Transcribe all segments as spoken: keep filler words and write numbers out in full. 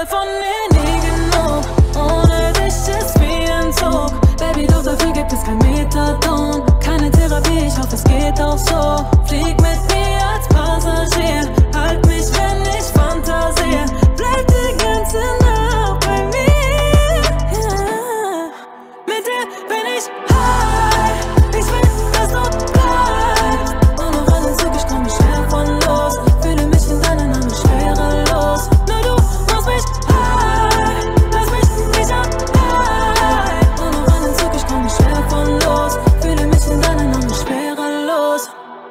von dir nie genug. Ohne dich ist wie ein Zug. Baby, doch dafür gibt es kein Methadon. Keine Therapie, ich hoffe es geht auch so. Flieg mit mir als Passagier. Halt mich, wenn ich fantasier. Bleib die ganze Nacht bei mir, yeah. Mit dir bin ich high. Ich will, dass du bleibst. Und noch einen Zug, ich komm nicht schwer von los. Fühle mich in deinen Armen schwerelos. Nur du machst mich high. Lass mich nicht allein. Und noch einen Zug, ich komm nicht schwer von los. Fühle mich in deinen Armen schwerelos.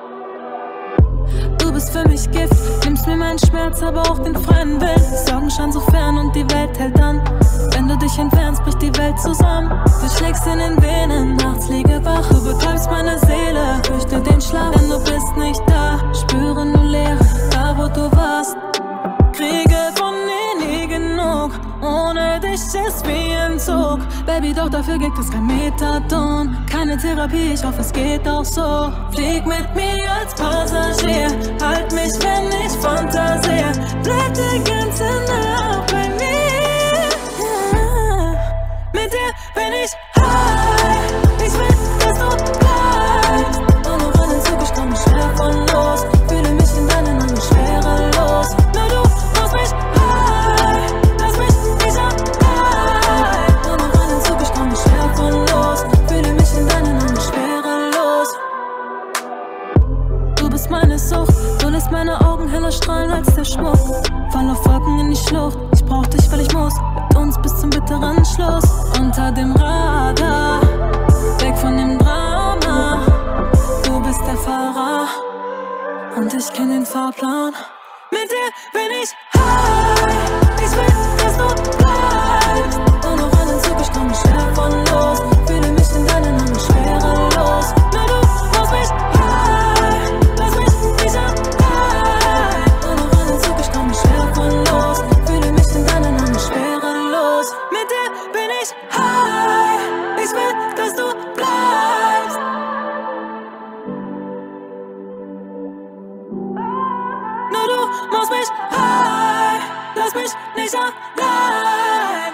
Du bist für mich Gift, nimmst mir meinen Schmerz, aber auch den freien Willen. Sorgen schon so fern und die Welt hält an. Wenn du dich entfernst, bricht die Welt zusammen. Du schlägst in den Venen, nachts liege wach. Du betäubst meine Seele, fürchte den Schlaf, denn du bist nicht da. Spüre nur Leere, da wo du warst. Kriege von dir nie genug. Ohne dich ist wie ein Zug. Baby, doch dafür gibt es kein Methadon. Keine Therapie, ich hoffe es geht auch so. Flieg mit mir als Passagier. Halt mich, wenn ich fantasier. Bleib die ganze Nacht bei mir, yeah. Mit dir bin ich high. Ich will, dass du bleibst. Und noch einen Zug, ich komm nicht schwer von los. Fühle mich in deinen Armen schwerelos. Nur du machst mich high. Lass mich nicht allein. Und noch einen Zug, ich komm nicht schwer von los. Fühle mich in deinen Armen schwerelos. Du bist meine Sucht. Du lässt meine Augen heller strahlen als der Schmuck. Fall auf Wolken in die Schlucht. Ich brauch dich, weil ich muss. Mit uns bis zum bitteren Schluss. Unter dem Radar, weg von dem Drama. Du bist der Fahrer und ich kenn den Fahrplan. Mit dir bin ich high. Ich will, dass du bleibst. Und noch einen Zug, ich komm nicht schwer von los. Fühle mich in deinen Armen schwerelos. Nur du machst mich high. Lass mich nicht allein. Und noch einen Zug, ich komm nicht schwer von los. Fühle mich in deinen Armen schwerelos. Mit dir bin ich high. Ich will, dass du bleibst. Nur du machst mich high. Lass mich nicht allein.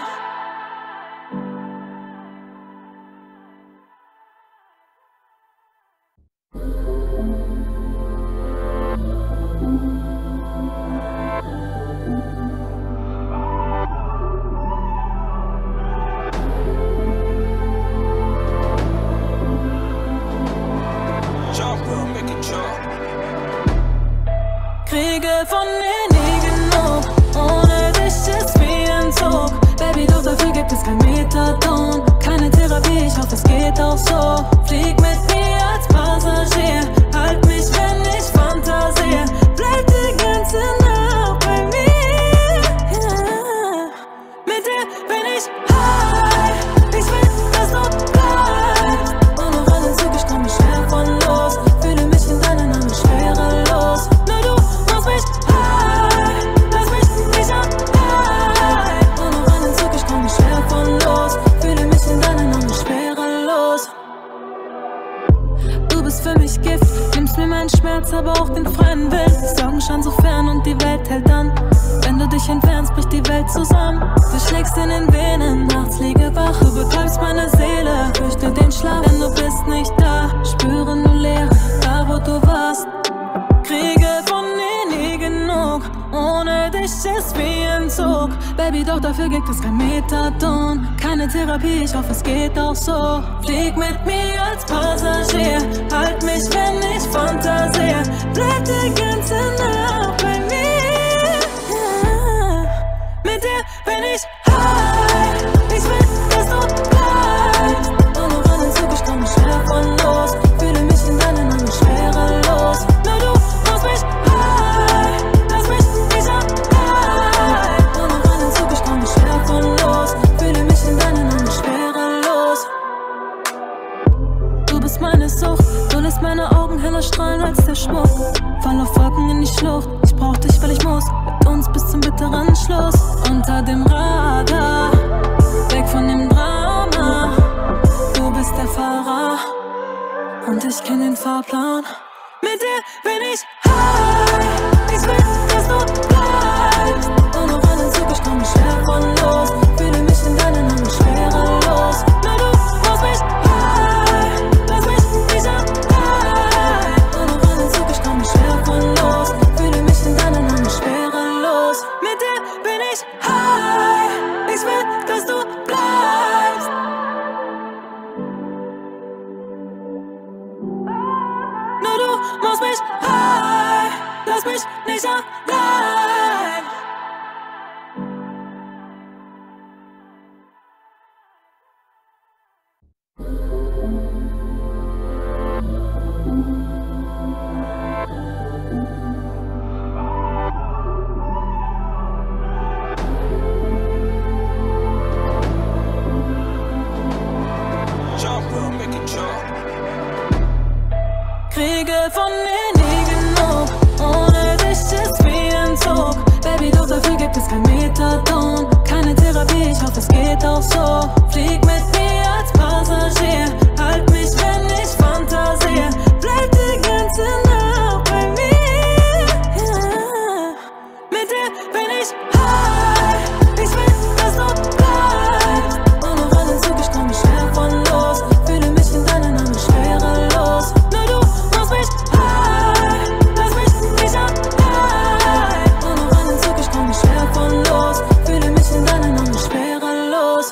Kriege von dir nie genug. Ohne dich ist wie ein Zug. Baby, doch dafür gibt es kein Methadon. Keine Therapie, ich hoffe es geht auch so. Flieg mit mir als Passagier. Halt mich, wenn ich fantasier. Bleib die ganze Nacht bei mir, yeah. Mit dir bin ich high. Ich will, dass du bleibst. Und noch einen Zug, ich komm nicht schwer von los. Fühle mich in deinen Armen schwerelos. Nur du machst mich high. Lass mich nicht allein. Und noch einen Zug, ich komm nicht schwer von los. Fühle mich in deinen Armen schwerelos. Du bist für mich Gift, nimmst mir meinen Schmerz, aber auch den freien Willen. Sorgen schon so fern und die Welt hält an. Wenn du dich entfernst, bricht die Welt zusammen. Du schlägst in den Venen, nachts liege wach. Du betäubst meine Seele, fürchte den Schlaf, denn du bist nicht da. Spüre nur Leere, da wo du warst. Kriege von dir nie genug. Ohne dich ist wie ein Zug. Baby, doch dafür gibt es kein Methadon. Keine Therapie, ich hoffe es geht auch so. Flieg mit mir als Passagier. Halt mich, wenn ich fantasier. Bleib die ganze Nacht bei mir, yeah. Mit dir bin ich high. Ich will, dass du bleibst. Und noch einen Zug, ich komm nicht schwer von los. Fühle mich in deinen Armen schwerelos. Nur du machst mich high. Lass mich nicht allein. Und noch einen Zug, ich komm nicht schwer von los. Fühle mich in deinen Armen schwerelos. Du bist meine Sucht. Du lässt meine Augen heller strahlen als der Schmuck. Fall auf Wolken in die Schlucht. Ich brauch dich, weil ich muss. Mit uns bis zum bitteren Schluss. Unter dem Radar, weg von dem Drama. Du bist der Fahrer und ich kenn den Fahrplan. Mit dir bin ich high. Ich will, dass du bleibst. Und noch einen Zug, ich komm nicht schwer mich nicht allein. Kriege von mir nie genug, ohne dich ist wie ein Zug. Baby, doch dafür gibt es kein Methadon, keine Therapie, ich hoffe es geht auch so. Flieg mit mir als Passagier, halt mich, wenn ich fantasiere. Bleib die ganze Nacht bei mir, yeah. Mit dir bin ich high, ich will, dass du bleibst. Und noch einen Zug, ich komm nicht schwer von los. Fühle mich in deinen Armen schwerelos. Nur du machst mich high, lass mich nicht allein. Und noch einen Zug, ich komm nicht schwer von los. Fühle mich in deinen Armen schwerelos.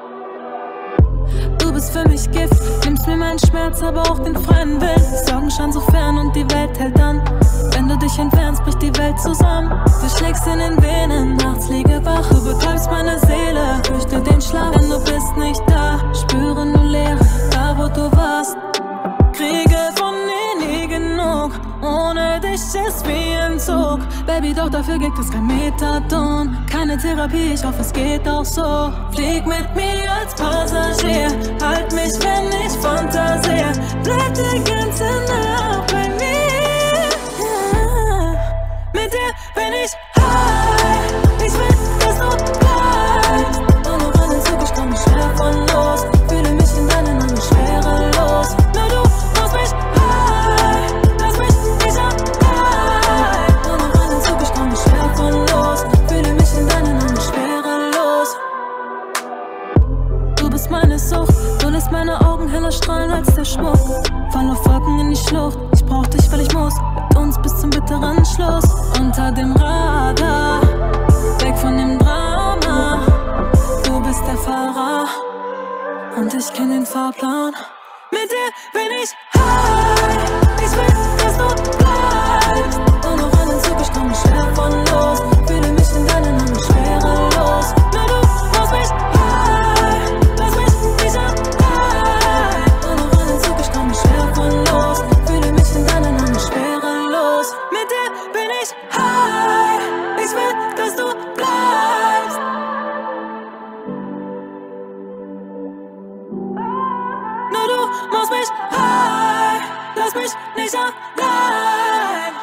Du bist für mich Gift, nimmst mir meinen Schmerz, aber auch den freien Willen. Sorgen schon so fern und die Welt hält an. Wenn du dich entfernst, bricht die Welt zusammen. Du schlägst in den Venen, nachts liege wach. Du betäubst meine Seele, fürchte den Schlaf. Denn du bist nicht da, spüre nur Leere, da wo du warst. Kriege von dir nie genug, ohne dich ist wie ein Zug. Baby, doch dafür gibt es kein Methadon, keine Therapie, ich hoffe es geht auch so. Flieg mit mir als Passagier, halt mich, wenn ich fantasiere. Bleib die ganze Nacht bei mir, yeah. Mit dir bin ich high, ich will, dass du bleibst. Und noch einen Zug, ich komm nicht schwer von los. Fühle mich in deinen Armen schwerelos. Nur du machst mich high, lass mich nicht allein. Und noch einen Zug, ich komm nicht schwer von los. Fühle mich in deinen Armen schwerelos. Du bist meine Sucht, du lässt meine Augen heller strahlen als der Schmuck. Fall auf Wolken in die Schlucht, ich brauch dich, weil ich muss. Mit uns bis zum bitteren Schluss. Unter dem Radar, weg von dem Drama. Du bist der Fahrer und ich kenn den Fahrplan. Mit dir bin ich high, ich will, dass du bleibst. Und noch einen Zug, ich komm nicht schwer von los. Fühle mich in deinen Armen schwerelos. Nur du machst mich high, lass mich nicht allein. Und noch einen Zug, ich komm nicht schwer von los. Fühle mich in deinen Armen schwerelos. Mit dir bin ich high, ich will, dass du bleibst. Nur du machst mich high, lass mich nicht allein.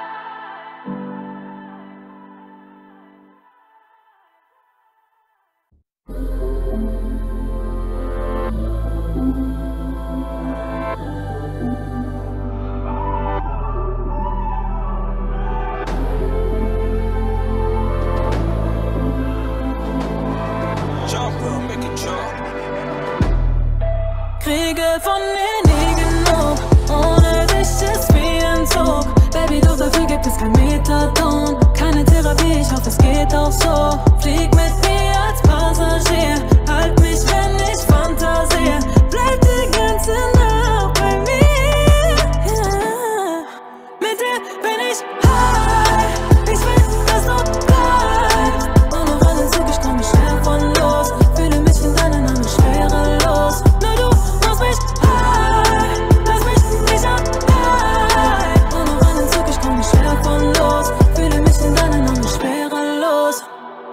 Kriege von dir nie genug, ohne dich ist wie ein Zug. Baby, doch dafür gibt es kein Methadon, keine Therapie, ich hoffe es geht auch so. Flieg mit mir als Passagier, halt mich, wenn ich fantasiere. Bleib die ganze Nacht bei mir, yeah. Mit dir bin ich high, ich will, dass du bleibst. Und noch einen Zug, ich komm nicht schwer von los. Fühle mich in deinen Armen schwerelos. Nur du machst mich high, lass mich nicht allein. Und noch einen Zug, ich komm nicht schwer von los. Fühle mich in deinen Armen schwerelos.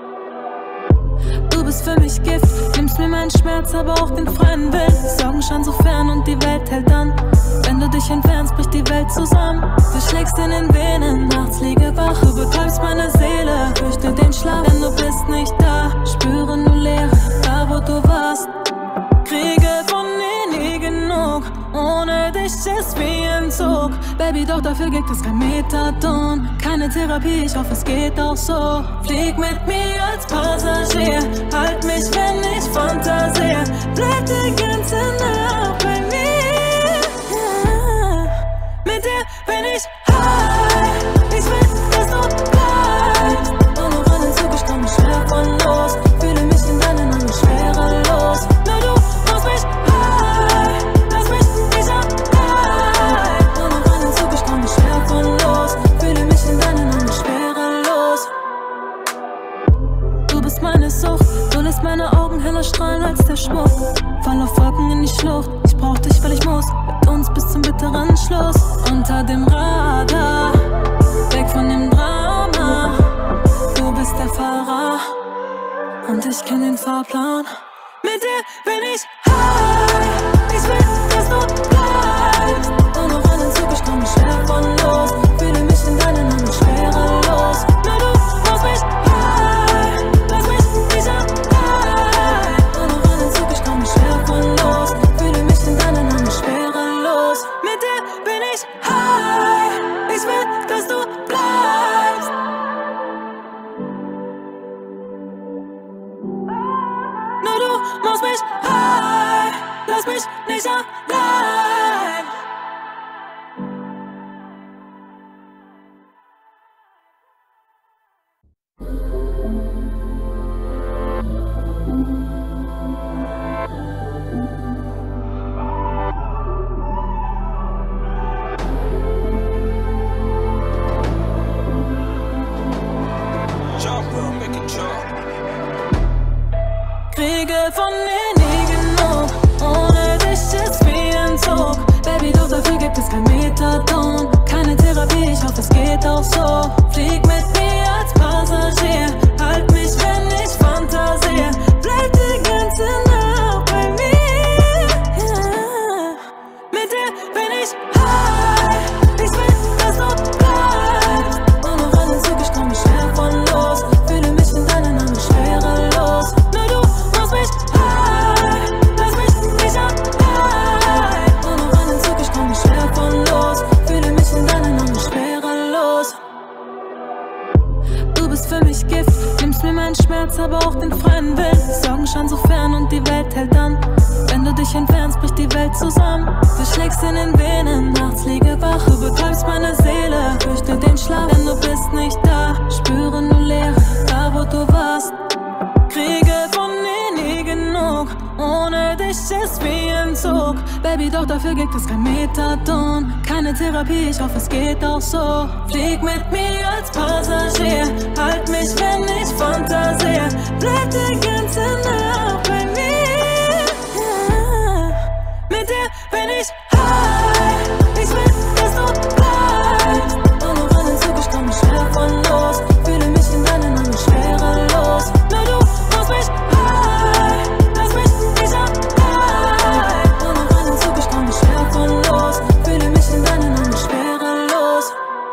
Du bist für mich Gift, nimmst mir meinen Schmerz, aber auch den freien Willen. Sorgen schon so fern und die Welt hält an. Wenn du dich entfernst, bricht die Welt zusammen. Du schlägst in den Venen, nachts liege wach. Du betäubst meine Seele, fürchte den Schlaf. Denn du bist nicht da, spüre nur Leere, da wo du warst. Kriege von dir nie genug, ohne dich ist wie ein Zug. Baby, doch dafür gibt es kein Methadon, keine Therapie, ich hoffe es geht auch so. Flieg mit mir als Passagier, halt mich, wenn ich fantasiere. Bleib die ganze Nacht bei mir, yeah. Mit dir bin ich high, ich will, dass du bleibst. Und noch einen Zug, ich komm nicht schwer von los. Fühle mich in deinen Armen schwerelos. Nur du machst mich high, lass mich nicht allein. Und noch einen Zug, ich komm nicht schwer von los. Fühle mich in deinen Fahrplan. Mit dir bin ich high. Ich will, dass du bleibst. Und auf einen Zug, ich komm schwer von los. Fühle mich in deinen Armen schwerelos. Nur du machst mich high. Lass mich nicht allein. Und auf einen Zug, ich komm schwer von los. Fühle mich in deinen Armen schwerelos. Mit dir bin ich high. Ich will, dass du bleibst. Nur du machst mich high. Lass mich nicht allein. Kriege von dir nie genug. Ohne dich ist wie ein Zug. Baby, doch dafür gibt es kein Methadon. Keine Therapie, ich hoffe es geht auch so. Flieg mit mir als Passagier. Halt mich, wenn ich fantasiere. Bleib die ganze Nacht bei mir, yeah. Mit dir bin ich high. Ich will, dass du bleibst. Und auf einen Zug, ich komm schwer von los. Fühle mich in deinen Armen schwerelos. Nur du machst mich high. Lass mich nicht allein. Und auf einen Zug, ich komm schwer von los. Fühle mich in deinen Armen schwerelos. Du bist für mich Gift, nimmst mir meinen Schmerz, aber auch den freien Willen. Sorgen schon so fern und die Welt hält an. Wenn du dich entfernst, bricht die Welt zusammen. Du schlägst in den Venen, nachts liege wach. Du betäubst meine Seele, fürchte den Schlaf. Denn du bist nicht da, spüre nur Leere, da wo du warst. Kriege von dir nie genug. Ohne dich ist wie ein Zug. Baby, doch dafür gibt es kein Methadon. Keine Therapie, ich hoffe es geht auch so. Flieg mit mir als Passagier. Halt mich, wenn ich fantasiere. Bleib die ganze Nacht bei mir, yeah. Mit dir bin ich high. Ich will, dass du bleibst. Und auf einen Zug, ich komm schwer von los. Fühle mich in deinen Armen schwerelos. Nur du machst mich high. Lass mich nicht allein. Und auf einen Zug, ich komm schwer von los. Fühle mich in deinen Armen schwerelos.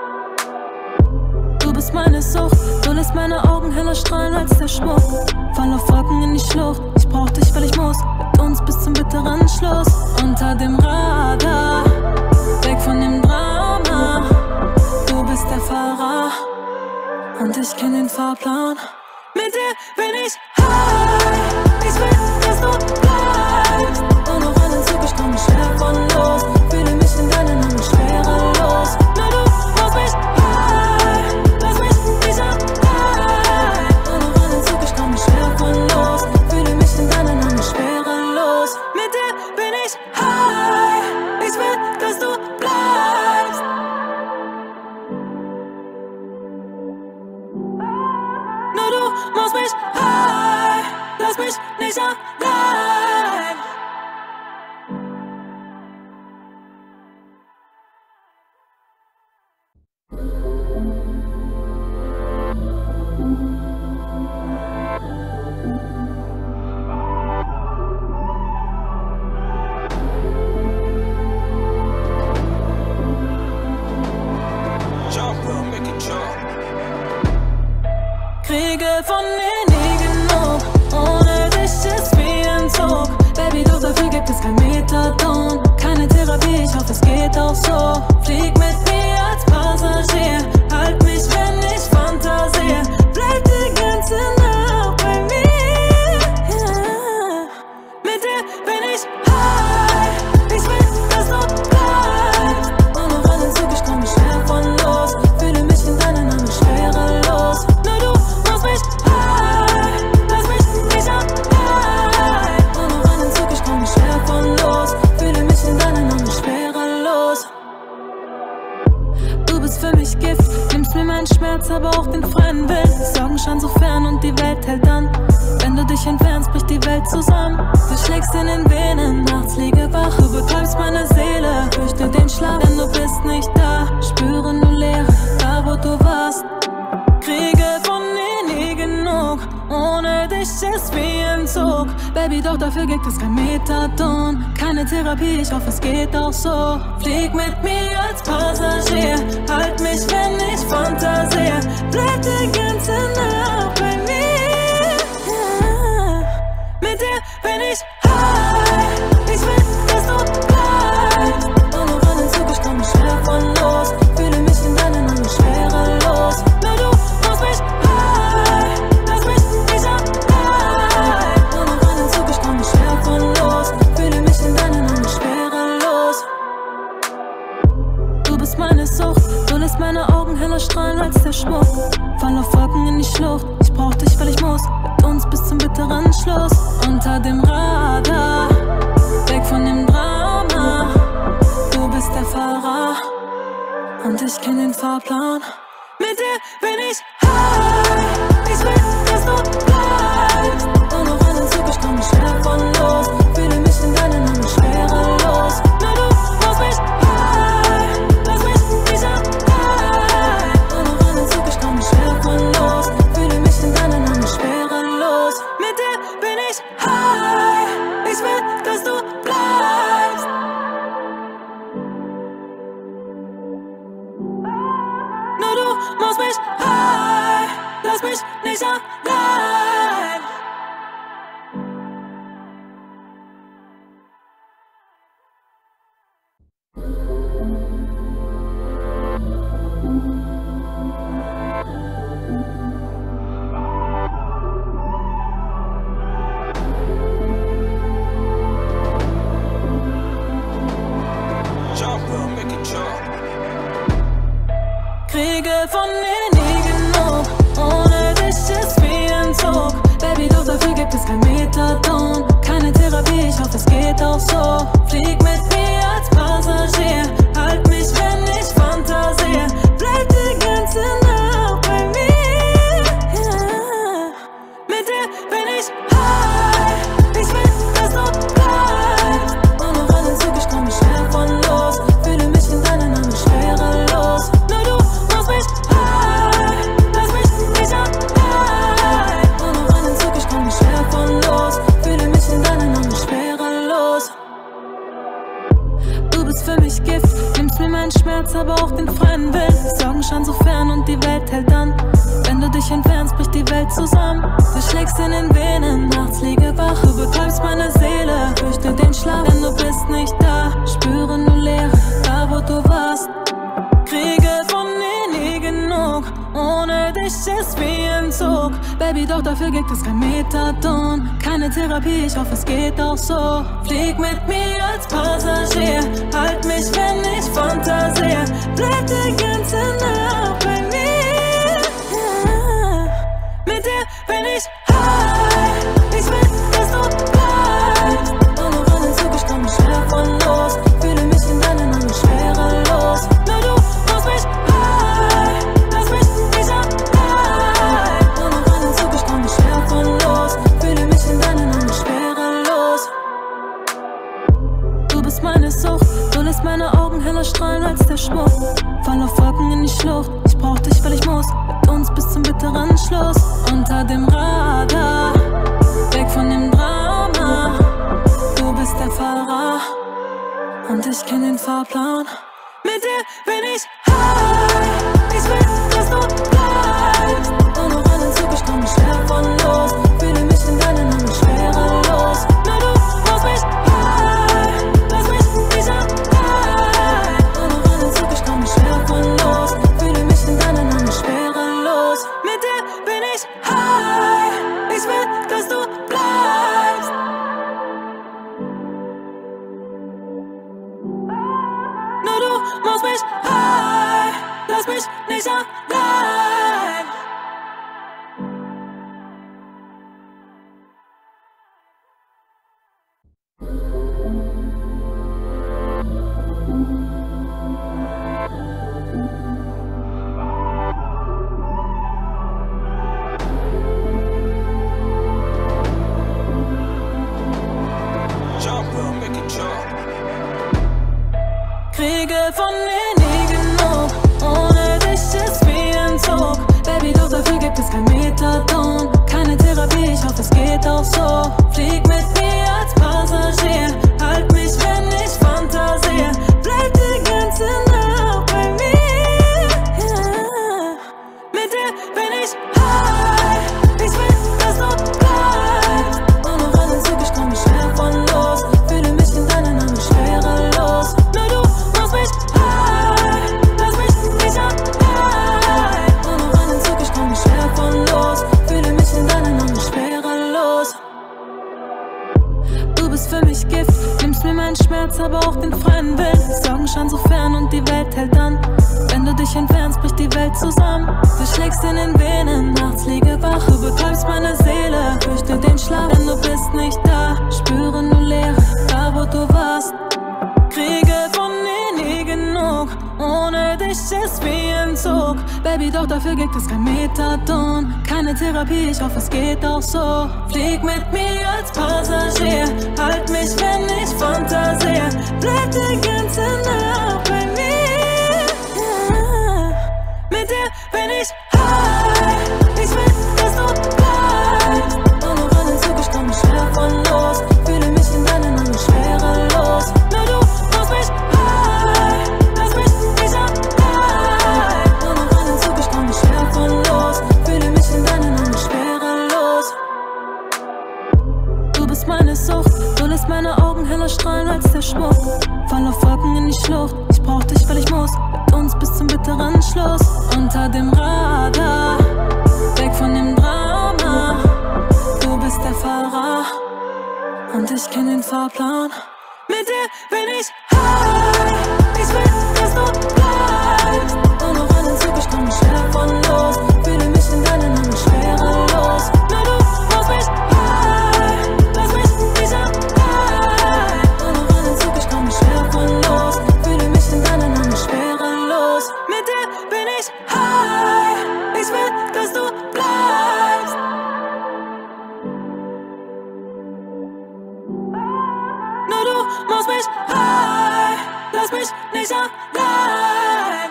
Du bist meine Sucht. Du lässt meine Augen heller strahlen als der Schmuck. Fall auf Wolken in die Schlucht. Ich brauch dich, weil ich muss. Mit uns bis zum bitteren Schluss. Unter dem Radar, weg von dem Drama. Du bist der Fahrer und ich kenn den Fahrplan. Mit dir bin ich high. Ich will, dass du bleibst. Und auf einen Zug, ich komm schwer von los. Fühle mich in deinen Armen schwerelos. Nur du machst mich high. Lass mich nicht allein. Und auf einen Zug, ich komm schwer von los. Fühle mich in deinen Armen schwerelos. Mit dir bin ich high. Ich will, dass du bleibst. Nur du machst mich high. Lass mich nicht allein. Kriege von dir nie genug. Ohne dich ist wie ein Zug. Baby, doch dafür gibt es kein Methadon. Keine Therapie, ich hoffe es geht auch so. Flieg mit mir als Passagier. Halt mich, wenn ich fantasiere. Bleib die ganze Nacht bei mir, yeah. Mit dir bin ich high. Ich will, dass du bleibst. Und auf einen Zug, ich komm schwer von los. Fühle mich in deinen Armen schwerelos. Nur du machst mich high. Lass mich nicht allein. Und auf einen Zug, ich komm schwer von los. Fühle mich in deinen Armen schwerelos. Du bist für mich Gift, nimmst mir meinen Schmerz, aber auch den freien Willen. Sorgen schon so fern und die Welt hält an. Wenn du dich entfernst, bricht die Welt zusammen. Du schlägst in den Venen, nachts liege wach. Du betäubst meine Seele, fürchte den Schlaf. Denn du bist nicht da, spüre nur Leere, da wo du warst. Kriege von dir nie genug. Ohne dich ist ist wie Entzug. Baby, doch dafür gibt es kein Methadon. Keine Therapie, ich hoffe es geht auch so. Flieg mit mir als Passagier, halt mich, wenn ich fantasier. Bleib die ganze Nacht bei mir, yeah. Mit dir bin ich high. Ich will, dass du bleibst. Und noch einen Zug, ich komm nicht schwer von los. Fühle mich in deinen Armen schwerelos. Nur du machst mich high. Lass mich nicht allein. Und noch einen Zug, ich komm nicht schwer von los. Fühle mich in deinen Armen schwerelos. Du bist meine Sucht. Du lässt meine Augen heller strahlen als der Schmuck. Fall auf Wolken in die Schlucht. Ich brauch dich, weil ich muss. Mit uns bis zum bitteren Schluss. Unter dem Radar, weg von dem Drama. Du bist der Fahrer und ich kenn den Fahrplan. Mit dir bin ich high. Ich will, dass du bleibst. Und noch einen Zug, ich komm nicht schwer von los. Fühle mich in deinen Armen schwerelos. Nur du machst mich high. Lass mich nicht allein. Und noch einen Zug, ich komm nicht schwer von los. Fühle mich in deinen Armen schwerelos. Mit dir bin ich high. Ich will, dass du bleibst. Nur du machst mich high. Lass mich nicht allein. Kriege von dir nie genug. Ohne dich ist wie Entzug. Baby, doch dafür gibt es kein Methadon. Keine Therapie, ich hoffe es geht auch so. Flieg mit mir als Passagier, halt mich, wenn ich fantasier. Bleib die ganze Nacht bei mir, yeah. Mit dir bin ich high. Ich will, dass du bleibst. Und noch einen Zug, ich komm nicht schwer von los. Fühle mich in deinen Armen schwerelos. Nur du machst mich high. Lass mich nicht allein. Und noch einen Zug, ich komm nicht schwer von los. Fühle mich in deinen Armen schwerelos. Du bist für mich Gift, nimmst mir meinen Schmerz, aber auch den freien Willen. Sorgen schon so fern und die Welt hält an. Wenn du dich entfernst, bricht die Welt zusammen. Du schlägst in den Venen, nachts liege wach. Du betäubst meine Seele, fürchte den Schlaf. Denn du bist nicht da, spüre nur Leere, da wo du warst. Kriege von dir nie genug. Ohne dich ist wie Entzug. Baby, doch dafür gibt es kein Methadon. Keine Therapie, ich hoffe es geht auch so. Flieg mit mir als Passagier, halt mich, wenn ich fantasier. Bleib die ganze Nacht bei mir, yeah. Mit dir bin ich high. Ich will, dass du bleibst. Und noch einen Zug, ich komm nicht schwer von los. Fühle mich in deinen Armen schwerelos. Nur du machst mich high. Lass mich nicht allein. Und noch einen Zug, ich komm nicht schwer von los. Fühle mich in deinen Armen schwerelos. Du bist meine Sucht. Du lässt meine Augen heller strahlen als der Schmuck. Fall auf Wolken in die Schlucht. Ich brauch dich, weil ich muss. Mit uns bis zum bitteren Schluss. Unter dem Radar, weg von dem Drama. Du bist der Fahrer und ich kenn den Fahrplan. Mit dir bin ich high. Ich will, dass du bleibst. Und noch einen Zug, ich komm nicht schwer von los. Fühle mich in deinen Armen schwerelos. Nur du machst mich high. Lass mich nicht allein. Und noch einen Zug, ich komm nicht schwer von los. Fühle mich in deinen Armen schwerelos. Mit dir bin ich high. Ich will, dass du bleibst. Nur du machst mich high. Lass mich nicht allein. Kriege von dir nie genug. Ohne dich ist wie Entzug. Schmerz, aber auch den freien Willen. Sorgen schauen so fern und die Welt hält an. Wenn du dich entfernst, bricht die Welt zusammen. Du schlägst in den Venen, nachts liege wach. Du betäubst meine Seele, fürchte den Schlaf, denn du bist nicht da. Spüre nur Leere, da wo du warst. Kriege von dir nie genug, ohne dich ist wie Entzug. Baby, doch dafür gibt es kein Methadon, keine Therapie, ich hoffe es geht auch so. Flieg mit mir als Passagier, halt mich, wenn ich fantasier. Bleib die ganze Nacht bei mir, yeah. Mit dir bin ich high, ich will, dass du bleibst. Und noch an den Zug, ich komm schwer von los. Fühle mich in deinen Armen schwerelos. Nur du machst mich high, lass mich nicht allein. Und noch an den Zug, ich komm schwer von los. Fühle mich in deinen Armen schwerelos. Du bist meine Sucht, du lässt meine Augen heller strahlen als der Schmuck. Fall auf Wolken in die Schlucht, ich brauch dich, weil ich muss. Mit uns bis zum bitteren Schluss. Unter dem Radar, weg von dem Drama. Du bist der Fahrer und ich kenn den Fahrplan. Mit dir bin ich high, ich will, dass du bleibst. Und noch an den Zug, ich komm schwer von los. Fühle mich in deinen Armen schwerelos. Nur du machst mich high, lass mich nicht allein. Und noch an den Zug, ich komm schwer von los. Fühle mich in deinen Armen schwerelos. Mit dir bin ich high, ich will, dass du bleibst. Nur du machst mich high, lass mich nicht allein.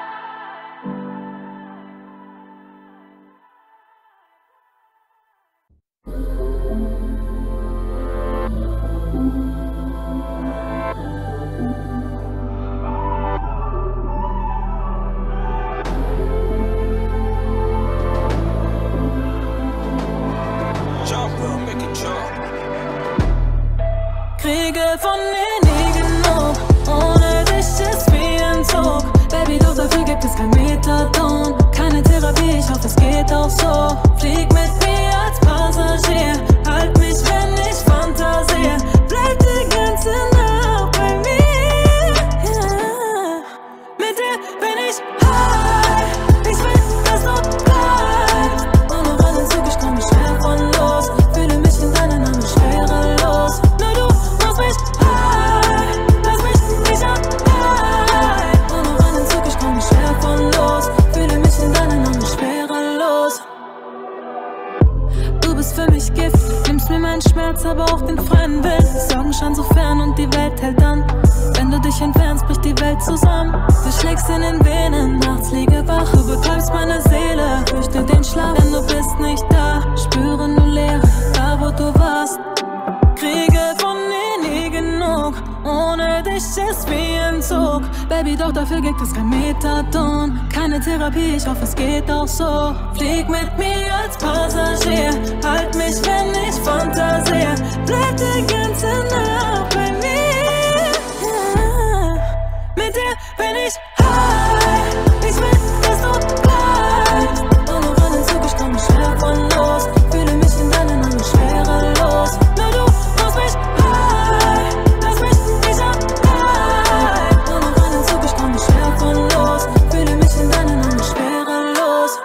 Kriege von dir nie genug, ohne dich ist wie Entzug. Baby, doch dafür gibt es kein Methadon, keine Therapie, ich hoffe es geht auch so. Flieg mit mir als Passagier, halt mich, wenn ich fantasier. Bleib die ganze Nacht bei mir, yeah. Mit dir bin ich high, ich will, dass du bleibst. Und noch an den Zug, ich komm schwer von los. Fühle mich in deinen Armen schwerelos. Nur du machst mich high, lass mich nicht allein. Und noch an den Zug, ich komm schwer von los. Fühle mich in deinen Armen schwerelos. Du bist für mich Gift, nimmst mir meinen Schmerz, aber auch den freien Willen. Sorgen schauen so fern und die Welt hält an. Wenn du dich entfernst, bricht die Welt zusammen. Du schlägst in den Venen, nachts liege wach. Du betäubst meine Seele, fürchte den Schlaf, denn du bist nicht da. Spüre nur Leere, da wo du warst. Kriege von dir nie genug, ohne dich ist wie Entzug. Baby, doch dafür gibt es kein Methadon, keine Therapie, ich hoffe es geht auch so. Flieg mit mir als Passagier, halt mich, wenn ich fantasier. Bleib die ganze Nacht bei mir, yeah. Mit dir bin ich high, ich will, dass du bleibst. Und noch an den Zug, ich komm schwer von los. Fühle mich in deinen Armen schwerelos. Nur du machst mich high, lass mich nicht allein. Und noch an den Zug, ich komm schwer von los. Fühle mich in deinen Armen schwerelos.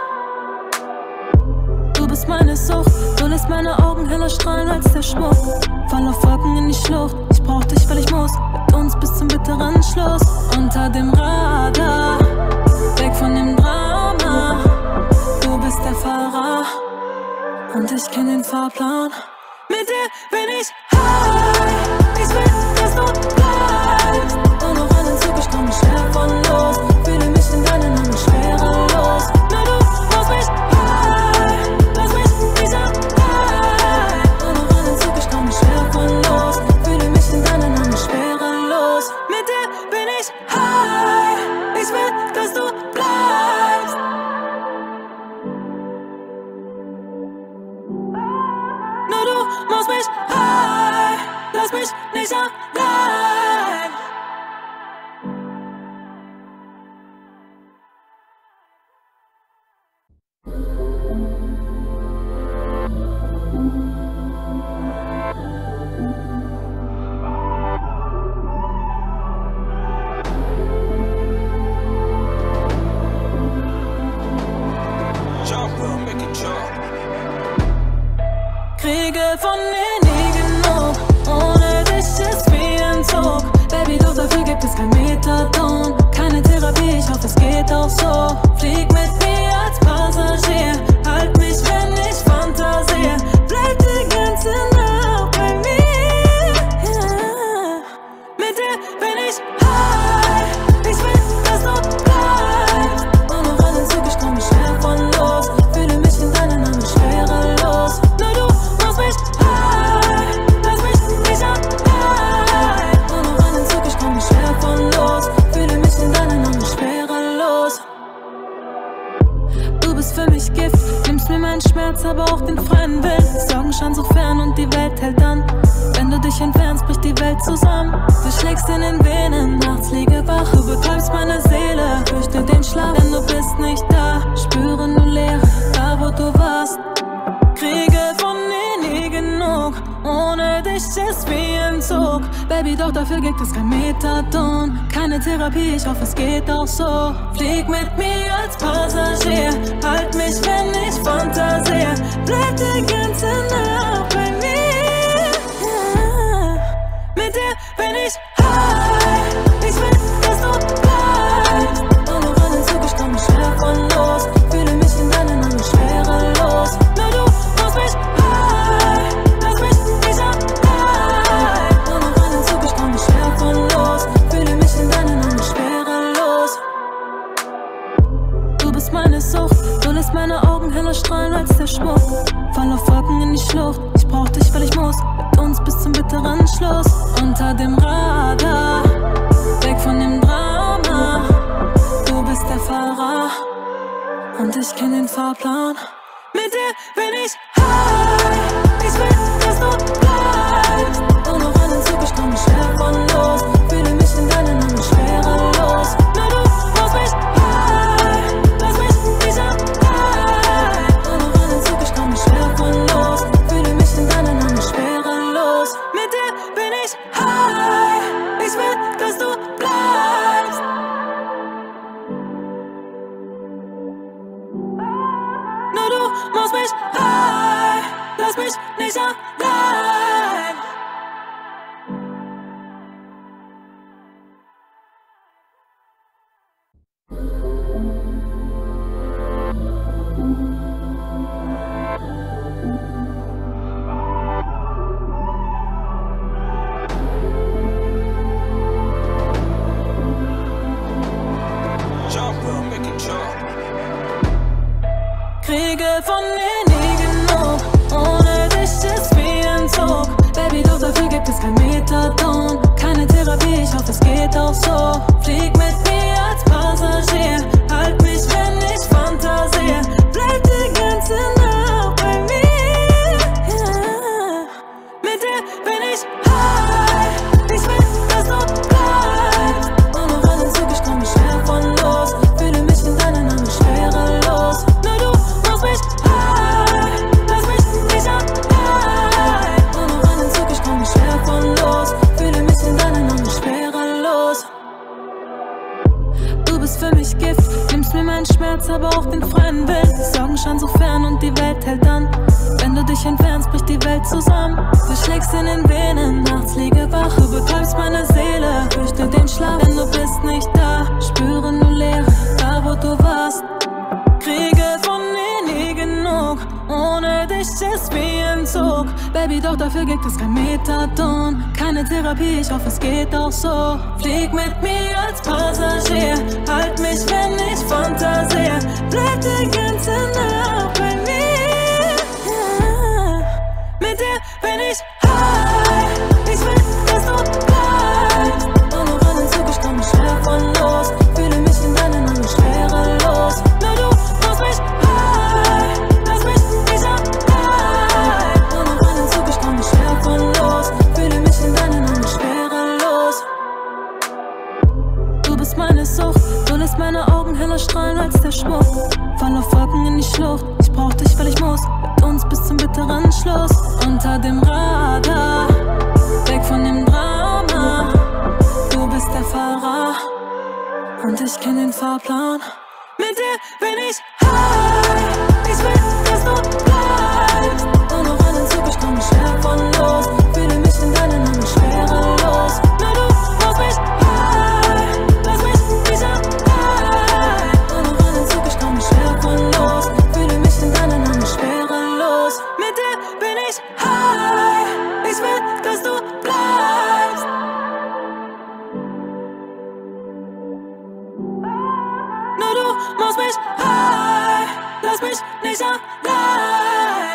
Du bist meine Sucht, du lässt meine Augen heller strahlen als der Schmuck. Fall auf Wolken in die Schlucht, ich brauch dich, weil ich muss. Mit uns bis zum bitteren Schluss. Unter dem Radar, weg von dem Drama. Du bist der Fahrer und ich kenn den Fahrplan. Mit dir bin ich high, ich will, dass du bleibst. Und noch an den Zug, ich komm schwer von los. Fühle mich in deinen Armen schwerelos. Nur du machst mich high, lass mich nicht allein. Und noch an den Zug, ich komm schwer von los. Fühle mich in deinen Armen schwerelos. Mit dir bin ich high, ich will, dass du bleibst. Nur du machst mich high, lass mich nicht allein. Kriege von dir nie genug, ohne dich ist wie ein Zug. Baby, doch dafür gibt es kein Methadon, keine Therapie, ich hoffe es geht auch so. Flieg mit mir als Passagier, halt mich, wenn ich fantasiere. Bleib die ganze Nacht bei mir, yeah. Mit dir bin ich high, ich will, dass du bleibst. Und noch einen Zug, ich komm nicht schwer von los. Fühle mich in deinen Armen schwerelos. Nur du machst mich high, lass mich nicht allein. Und noch einen Zug, ich komm nicht schwer von los. Fühle mich in deinen Armen schwerelos. Du bist für mich Gift, nimmst mir meinen Schmerz, aber auch den freien Willen. Sorgen schauen so fern und die Welt hält an. Wenn du dich entfernst, bricht die Welt zusammen. Du schlägst in den Venen, nachts liege wach. Du betäubst meine Seele, fürchte den Schlaf, denn du bist nicht da. Spüre nur Leere, da wo du warst. Kriege von dir nie genug, ohne dich ist wie ein Zug. Baby, doch dafür gibt es kein Methadon, keine Therapie, ich hoffe es geht auch so. Flieg mit mir als Passagier, halt mich, wenn ich fantasiere. Bleib die ganze Nacht bei mir, yeah. Mit dir bin ich high, ich will, dass du bleibst. Und noch einen Zug, ich komm nicht schwer von los. Fühle mich in deinen Armen schwerelos. Nur du machst mich high, lass mich nicht allein. Und noch einen Zug, ich komm nicht schwer von los. Fühle mich in deinen Armen schwerelos. Du bist meine Sucht, du lässt meine Augen heller strahlen als der Schmuck. Fall auf Wolken in die Schlucht, ich brauch dich, weil ich muss. Mit uns bis zum bitteren Schluss. Unter dem Radar, weg von dem Drama. Du bist der Fahrer und ich kenn den Fahrplan. Mit dir bin ich high, ich will, dass du bleibst. Und noch einen Zug, ich komm nicht schwer von los. Fühle mich in deinen Armen schwerelos. Nur du machst mich high, lass mich nicht allein. Und noch einen Zug, ich komm nicht schwer von los. Fühle mich in deinen Armen schwerelos. Mit dir bin ich high, ich will, dass du bleibst. Nur du machst mich high, lass mich nicht allein. Kriege von dir nie genug, ohne dich ist wie ein Zug. Baby, doch dafür gibt es kein Methadon, keine Therapie, ich hoffe es geht auch so. Flieg mit mir als Passagier, halt mich, wenn ich fantasiere. Bleib die ganze Nacht bei mir, yeah. Mit dir bin ich high, ich will, dass du bleibst. Und noch einen Zug, ich komm nicht schwer von los. Fühle mich in deinen Armen schwerelos. Nur du machst mich high, lass mich nicht allein. Und noch einen Zug, ich komm nicht schwer von los. Fühle mich in deinen Armen schwerelos. Du bist für mich Gift, nimmst mir meinen Schmerz, aber auch den freien Willen. Sorgen schauen so fern und die Welt hält an. Wenn du dich entfernst, bricht die Welt zusammen. Du schlägst in den Venen, nachts liege wach. Du betäubst meine Seele, fürchte den Schlaf, denn du bist nicht da. Spüre nur Leere, da wo du warst. Kriege von dir nie genug, ohne dich ist wie ein Zug. Baby, doch dafür gibt es kein Methadon, keine Therapie, ich hoffe es geht auch so. Flieg mit mir als Passagier, halt mich, wenn ich fantasiere. Bleib die ganze Nacht bei mir, yeah. Mit dir bin ich high, ich will, dass du bleibst. Und noch einen Zug, ich komm nicht schwer von los. Fühle mich in deinen Armen schwerelos. Nur du machst mich high, lass mich nicht allein. Und noch einen Zug, ich komm nicht schwer von los. Fühle mich in deinen Armen schwerelos. Du bist meine Sucht, du lässt meine Augen heller strahlen als der Schmuck. Fall auf Wolken in die Schlucht, ich brauch dich, weil ich muss. Mit uns bis zum bitteren Schluss. Unter dem Radar, weg von dem Drama. Du bist der Fahrer und ich kenn den Fahrplan. Mit dir bin ich high. mich nicht allein.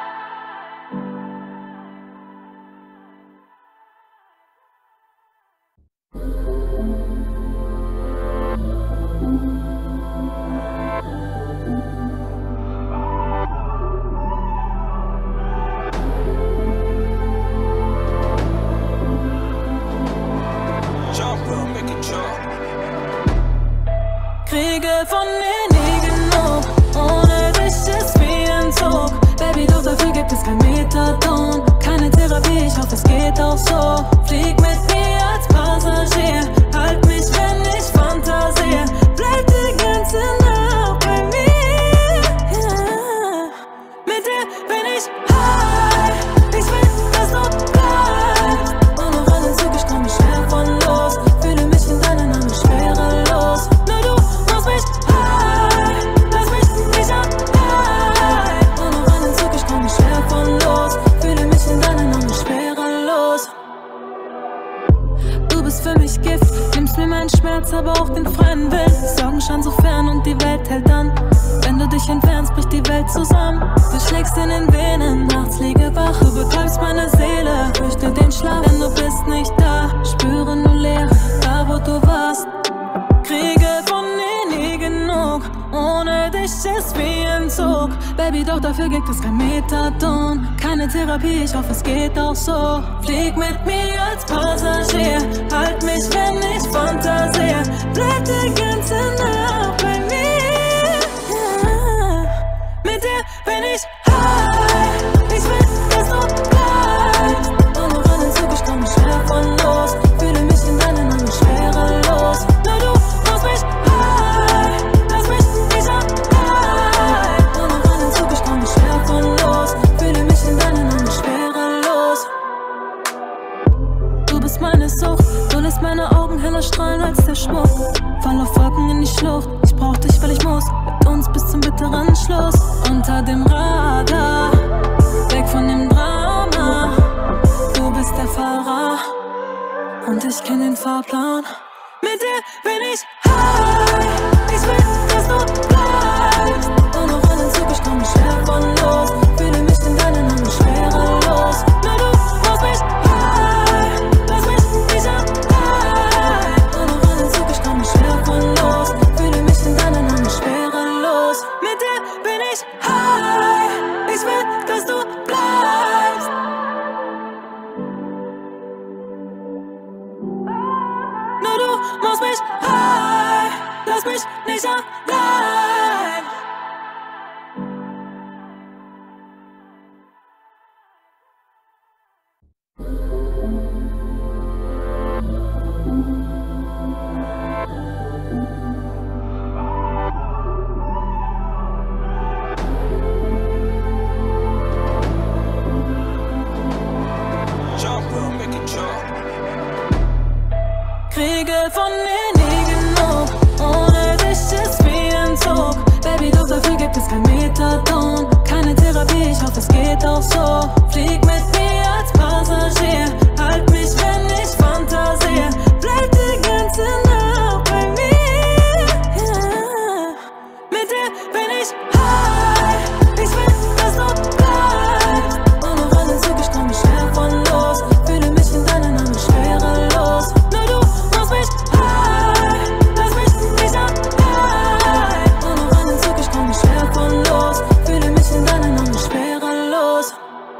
Kriege von dir nie genug, ohne dich ist wie ein Zug. Baby, doch dafür gibt es kein Methadon, keine Therapie, ich hoffe es geht auch so. Flieg mit mir als Passagier, halt mich, wenn ich fantasiere. Bleib die ganze Nacht bei mir, yeah. Mit dir bin ich high, ich will, dass du bleibst. Und noch einen Zug, ich komm nicht schwer von los. Fühle mich in deinen Armen schwerelos. Nur du machst mich high, lass mich nicht allein. Und noch einen Zug, ich komm nicht schwer von los. Fühle mich in deinen Armen schwerelos. Du bist für mich Gift, nimmst mir meinen Schmerz, aber auch den freien Willen. Sorgen schon so fern und die Welt hält an. Wenn du dich entfernst, bricht die Welt zusammen. Du schlägst in den Venen, nachts liege wach. Du betäubst meine Seele, fürchte den Schlaf, denn du bist nicht da. Spüre nur Leere, da wo du warst. Kriege von dir nie genug, ohne dich ist wie ein Zug. Baby, doch dafür gibt es kein Methadon, keine Therapie, ich hoffe es geht auch so. Flieg mit mir als Passagier, halt mich, wenn ich fantasiere. Bleib die ganze Nacht bei mir, yeah. Mit dir bin ich high, ich will, dass du bleibst. Und noch einen Zug, ich komm nicht schwer von los. Fühle mich in deinen Armen schwerelos. Nur du machst mich high, lass mich nicht allein. Und noch einen Zug, ich komm nicht schwer von los. Fühle mich in deinen Armen schwerelos. Du bist meine Sucht, du lässt meine Augen heller strahlen als der Schmuck. Fall auf Wolken in die Schlucht, ich brauch dich, weil ich muss. Mit uns bis zum bitteren Schluss. Unter dem Radar, weg von dem Drama. Du bist der Fahrer und ich kenn den Fahrplan. Mit dir bin ich high, ich will, dass du bleibst. Und noch einen Zug, ich komm nicht schwer von los. Fühle mich in deinen Armen schwerelos. Nur du machst mich high, lass mich nicht allein. Und noch einen Zug, ich komm nicht schwer von los. Fühle mich in deinen Armen schwerelos. Mit dir bin ich high, ich will, dass du bleibst. Nur du machst mich high, lass mich nicht allein. Kriege von dir nie genug, ohne dich ist wie ein Zug. Baby, doch dafür gibt es kein Methadon, keine Therapie, ich hoffe es geht auch so. Flieg mit mir als Passagier, halt mich, wenn ich fantasiere. Bleib die ganze Nacht bei mir, yeah. Mit dir bin ich high, ich will, dass du bleibst. Und noch einen Zug, ich komm nicht schwer von los. Fühle mich in deinen Armen schwerelos. Nur du machst mich high, lass mich nicht allein. Und noch einen Zug, ich komm nicht schwer von los. Fühle mich in deinen Armen schwerelos.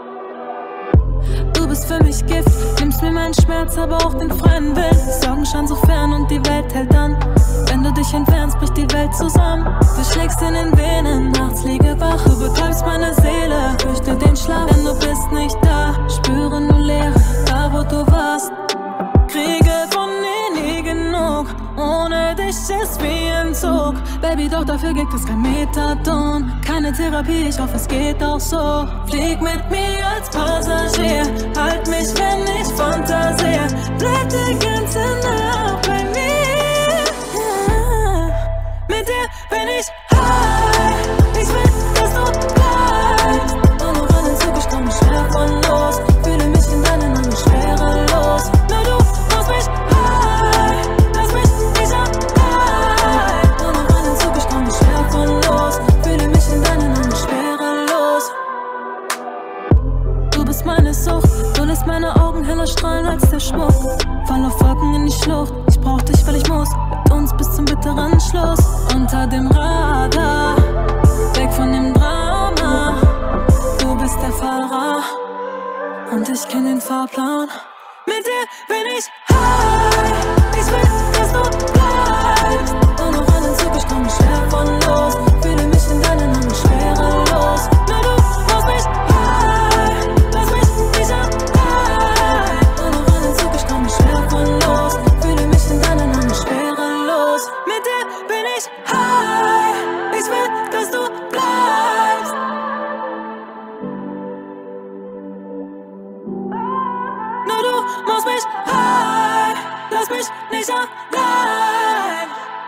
Du bist für mich Gift, nimmst mir meinen Schmerz, aber auch den freien Willen. Sorgen schon so fern und die Welt hält an. Wenn du dich entfernst, bricht die Welt zusammen. Du schlägst in den Venen, nachts liege wach. Du betäubst meine Seele, fürchte den Schlaf, denn du bist nicht da. Spüre nur Leere, da wo du warst. Kriege von dir nie genug, ohne dich ist wie ein Zug. Baby, doch dafür gibt es kein Methadon, keine Therapie, ich hoffe es geht auch so. Flieg mit mir als Passagier, halt mich, wenn ich fantasiere. Bleib die ganze Nacht bei mir, yeah. Mit dir bin ich high, ich will, dass du bleibst. Und noch einen Zug, ich komm nicht schwer von los. Fühle mich in deinen Armen schwerelos. Nur du machst mich high, lass mich nicht allein. Und noch einen Zug, ich komm nicht schwer von los. Fühle mich in deinen Schlucht. Ich brauch dich, weil ich muss, mit uns bis zum bitteren Schluss. Unter dem Radar, weg von dem Drama. Du bist der Fahrer und ich kenn den Fahrplan. Mit dir bin ich high. Ich will, dass du bleibst. Und noch einen Zug, ich komm schwer von los. Fühle mich in deinen Armen schwerelos. Nur du machst mich high. Lass mich nicht allein. Und noch einen Zug, ich komm schwer von los. Fühle mich in deinen Armen schwerelos. Mit dir bin ich high. Ich will, dass du bleibst. Nur du machst mich high. Lass mich nicht allein.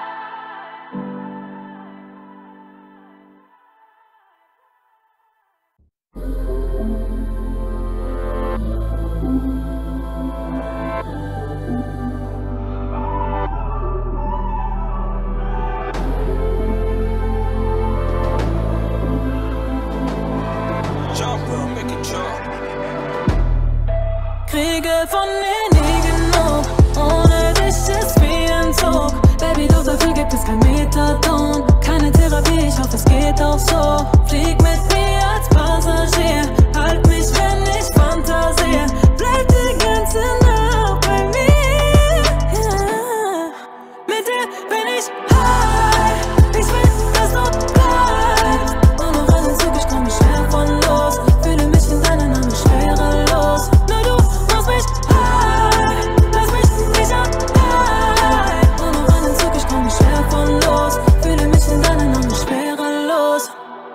Kriege von dir nie genug, ohne dich ist wie ein Zug. Baby, doch dafür gibt es kein Methadon, keine Therapie, ich hoffe es geht auch so. Flieg mit mir als Passagier, halt mich, wenn ich fantasiere. Bleib die ganze Nacht bei mir, yeah. Mit dir bin ich high, ich will, dass du bleibst. Und noch einen Zug, ich komm schwer von los. Fühle mich in deinen Armen schwerelos. Nur du machst mich high, lass mich nicht allein. Und noch einen Zug, ich komm schwer von los. Fühle mich in deinen Armen schwerelos.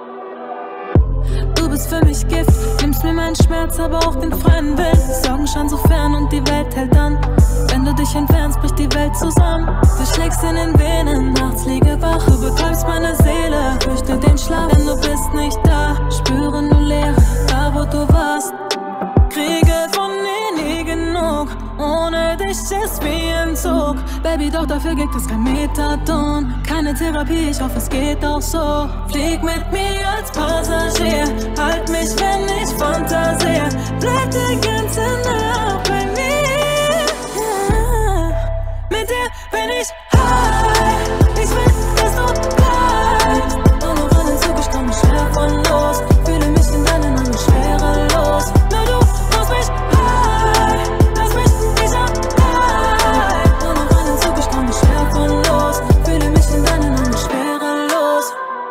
Du bist für mich Gift, nimmst mir meinen Schmerz, aber auch den freien Willen. Sorgen schauen so fern und die Welt hält an. Wenn du dich entfernst, bricht die Welt zusammen. Du schlägst in den Venen, nachts liege wach. Du betäubst meine Seele, fürchte den Schlaf, denn du bist nicht da. Spüre nur Leere, da wo du warst. Kriege von dir nie genug, ohne dich ist wie ein Zug. Baby, doch dafür gibt es kein Methadon, keine Therapie, ich hoffe es geht auch so. Flieg mit mir als Passagier, halt mich, wenn ich fantasiere. Bleib die ganze Nacht bei mir, yeah. Mit dir bin ich high, ich will, dass du bleibst. Und noch einen Zug, ich komm schwer von los. Fühle mich in deinen Armen schwerelos. Nur du machst mich high, lass mich nicht allein. Und noch einen Zug, ich komm schwer von los. Fühle mich in deinen Armen schwerelos.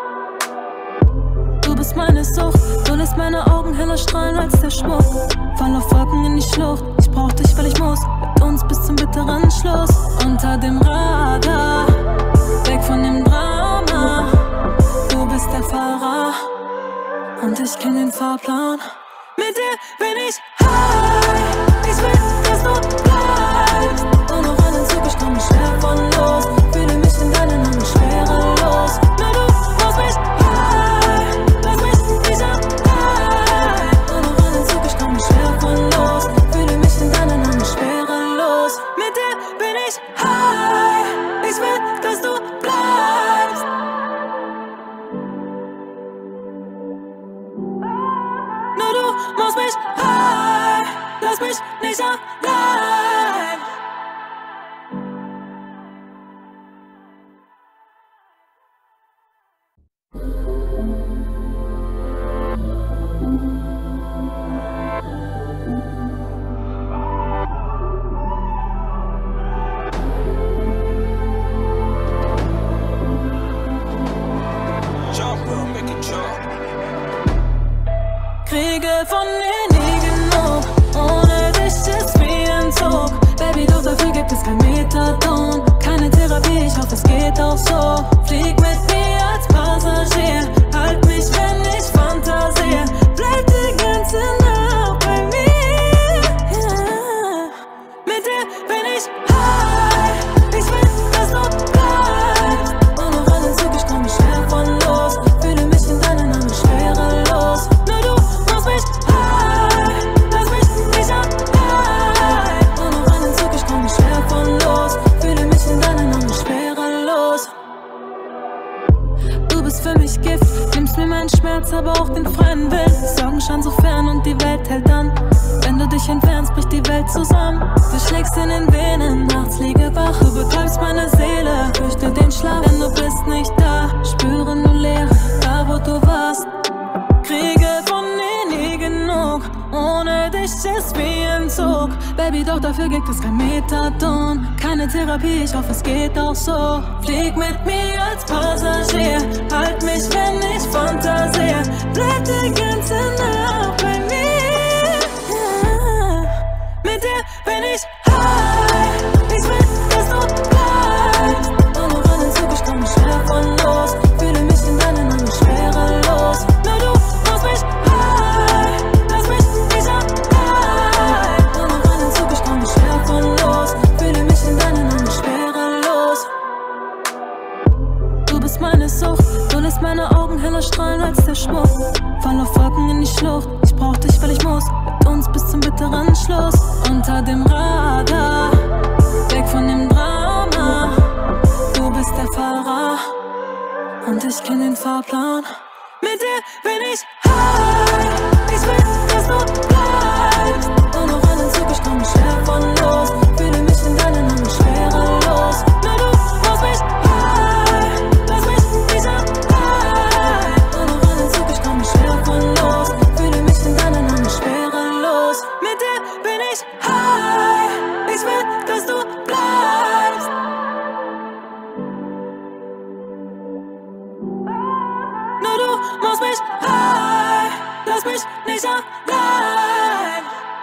Du bist meine Sucht, du lässt meine Augen heller strahlen als der Schmuck. Fall auf Wolken in die Schlucht, ich brauch dich, weil ich muss, mit uns bis zum bitteren Schluss. Unter dem Radar, weg von dem Drama. Du bist der Fahrer und ich kenn den Fahrplan. Mit dir bin ich high, ich will, dass du bleibst. Und noch einen Zug, ich komm schwer von los. Fühle mich in deinen Armen schwerelos. Nur du machst mich high, lass mich nicht allein. Und noch einen Zug, ich komm schwer von los. Fühle mich in deinen Armen schwerelos. Mit dir bin ich high, ich will, dass du bleibst. Nur du machst mich high, lass mich nicht allein. Kriege von dir nie genug, ohne dich ist wie ein Zug. Baby, doch dafür gibt es kein Methadon, keine Therapie, ich hoffe es geht auch so. Flieg mit mir als Passagier, halt mich, wenn ich fantasiere. Bleib die ganze Nacht bei mir, yeah. Mit dir bin ich high, ich will, dass du bleibst. Und noch einen Zug, ich komm schwer von los. Fühle mich in deinen Armen schwerelos. Nur du machst mich high, lass mich nicht allein. Und noch einen Zug, ich komm schwer von los. Fühle mich in deinen Armen schwerelos. Du bist für mich Gift, nimmst Nimmst mir meinen Schmerz, aber auch den freien Willen. Sorgen schauen so fern und die Welt hält an. Wenn du dich entfernst, bricht die Welt zusammen. Du schlägst in den Venen, nachts liege wach. Du betäubst meine Seele, fürchte den Schlaf. Denn du bist nicht da, spüre nur Leere, da wo du warst. Kriege von dir nie genug, ohne dich ist wie Entzug. Baby, doch dafür gibt es kein Methadon, keine Therapie, ich hoffe es geht auch so. Flieg mit mir als Passagier, halt mich, wenn ich fantasiere. Bleib die ganze Nacht bei mir, yeah. Mit dir bin ich high, ich will, dass du bleibst. Und noch an den Zug, ich komm nicht schwer von los. Fühle mich in deinen Armen schwerelos. Nur du machst mich high, lass mich nicht allein. Und noch an den Zug, ich komm nicht schwer von los. Fühle mich in deinen Armen schwerelos. Du bist meine Sucht, du lässt meine Augen heller strahlen als der Schmuck. Fall auf Wolken in die Schlucht, ich brauch dich, weil ich muss. Mit uns bis zum bitteren Schluss. Unter dem Radar, weg von dem Drama. Du bist der Fahrer und ich kenn den Fahrplan. Mit dir bin ich high, ich will, dass du bleibst. Und noch an den Zug, ich komm nicht schwer von los. Fühle mich in deinen Armen schwerelos. Nur du machst mich high, lass mich nicht allein. Und noch an den Zug, ich komm nicht schwer von los. Fühle mich in deinen Armen schwerelos. Mit dir bin ich high, ich will, dass du bleibst. Nur du machst mich high, lass mich nicht allein.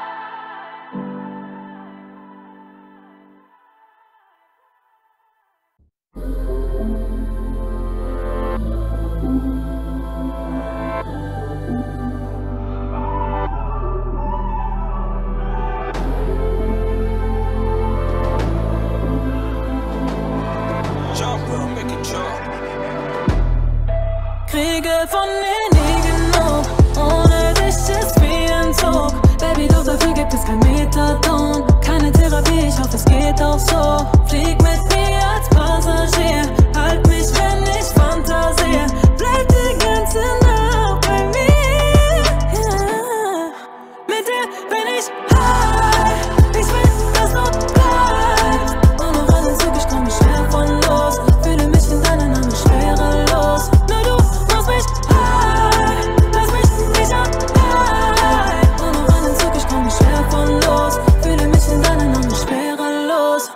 Kriege von dir nie genug, ohne dich ist wie Entzug. Baby, doch dafür gibt es kein Methadon, keine Therapie, ich hoffe es geht auch so. Flieg mit mir als Passagier, halt mich, wenn ich fantasiere. Bleib die ganze Nacht bei mir, yeah. Mit dir bin ich high, ich will, dass du bleibst. Und noch an den Zug, ich komm nicht schwer von los. Fühle mich in deinen Armen schwerelos. Nur du machst mich high, lass mich nicht allein. Und noch an den Zug, ich komm nicht schwer von los. Fühle mich in deinen Armen schwerelos.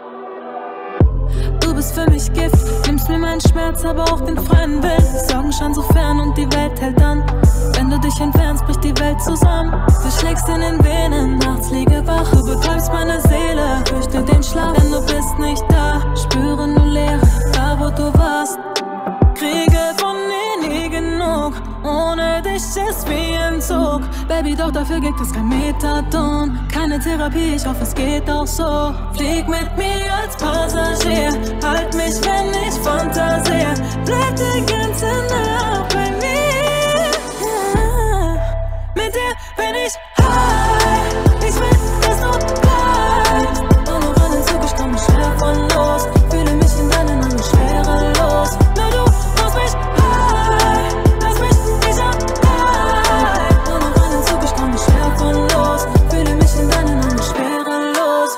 Du bist für mich Gift, nimmst mir meinen Schmerz, aber auch den freien Willen. Sorgen schauen so fern und die Welt hält an. Wenn du dich entfernst, bricht die Welt zusammen. Du schlägst in den Venen, nachts liege wach. Du betäubst meine Seele, fürchte den Schlaf. Denn du bist nicht da, spüre nur Leere, da wo du warst. Kriege von dir nie genug, ohne dich ist wie Entzug. Baby, doch dafür gibt es kein Methadon, keine Therapie, ich hoffe es geht auch so. Flieg mit mir als Passagier, halt mich, wenn ich fantasiere. Bleib die ganze Nacht bei mir, yeah. Mit dir bin ich high, ich will, dass du bleibst. Und noch an den Zug, ich komm nicht schwer von los. Fühle mich in deinen Armen schwerelos. Nur du machst mich high, lass mich nicht allein. Und noch an den Zug, ich komm nicht schwer von los. Fühle mich in deinen Armen schwerelos.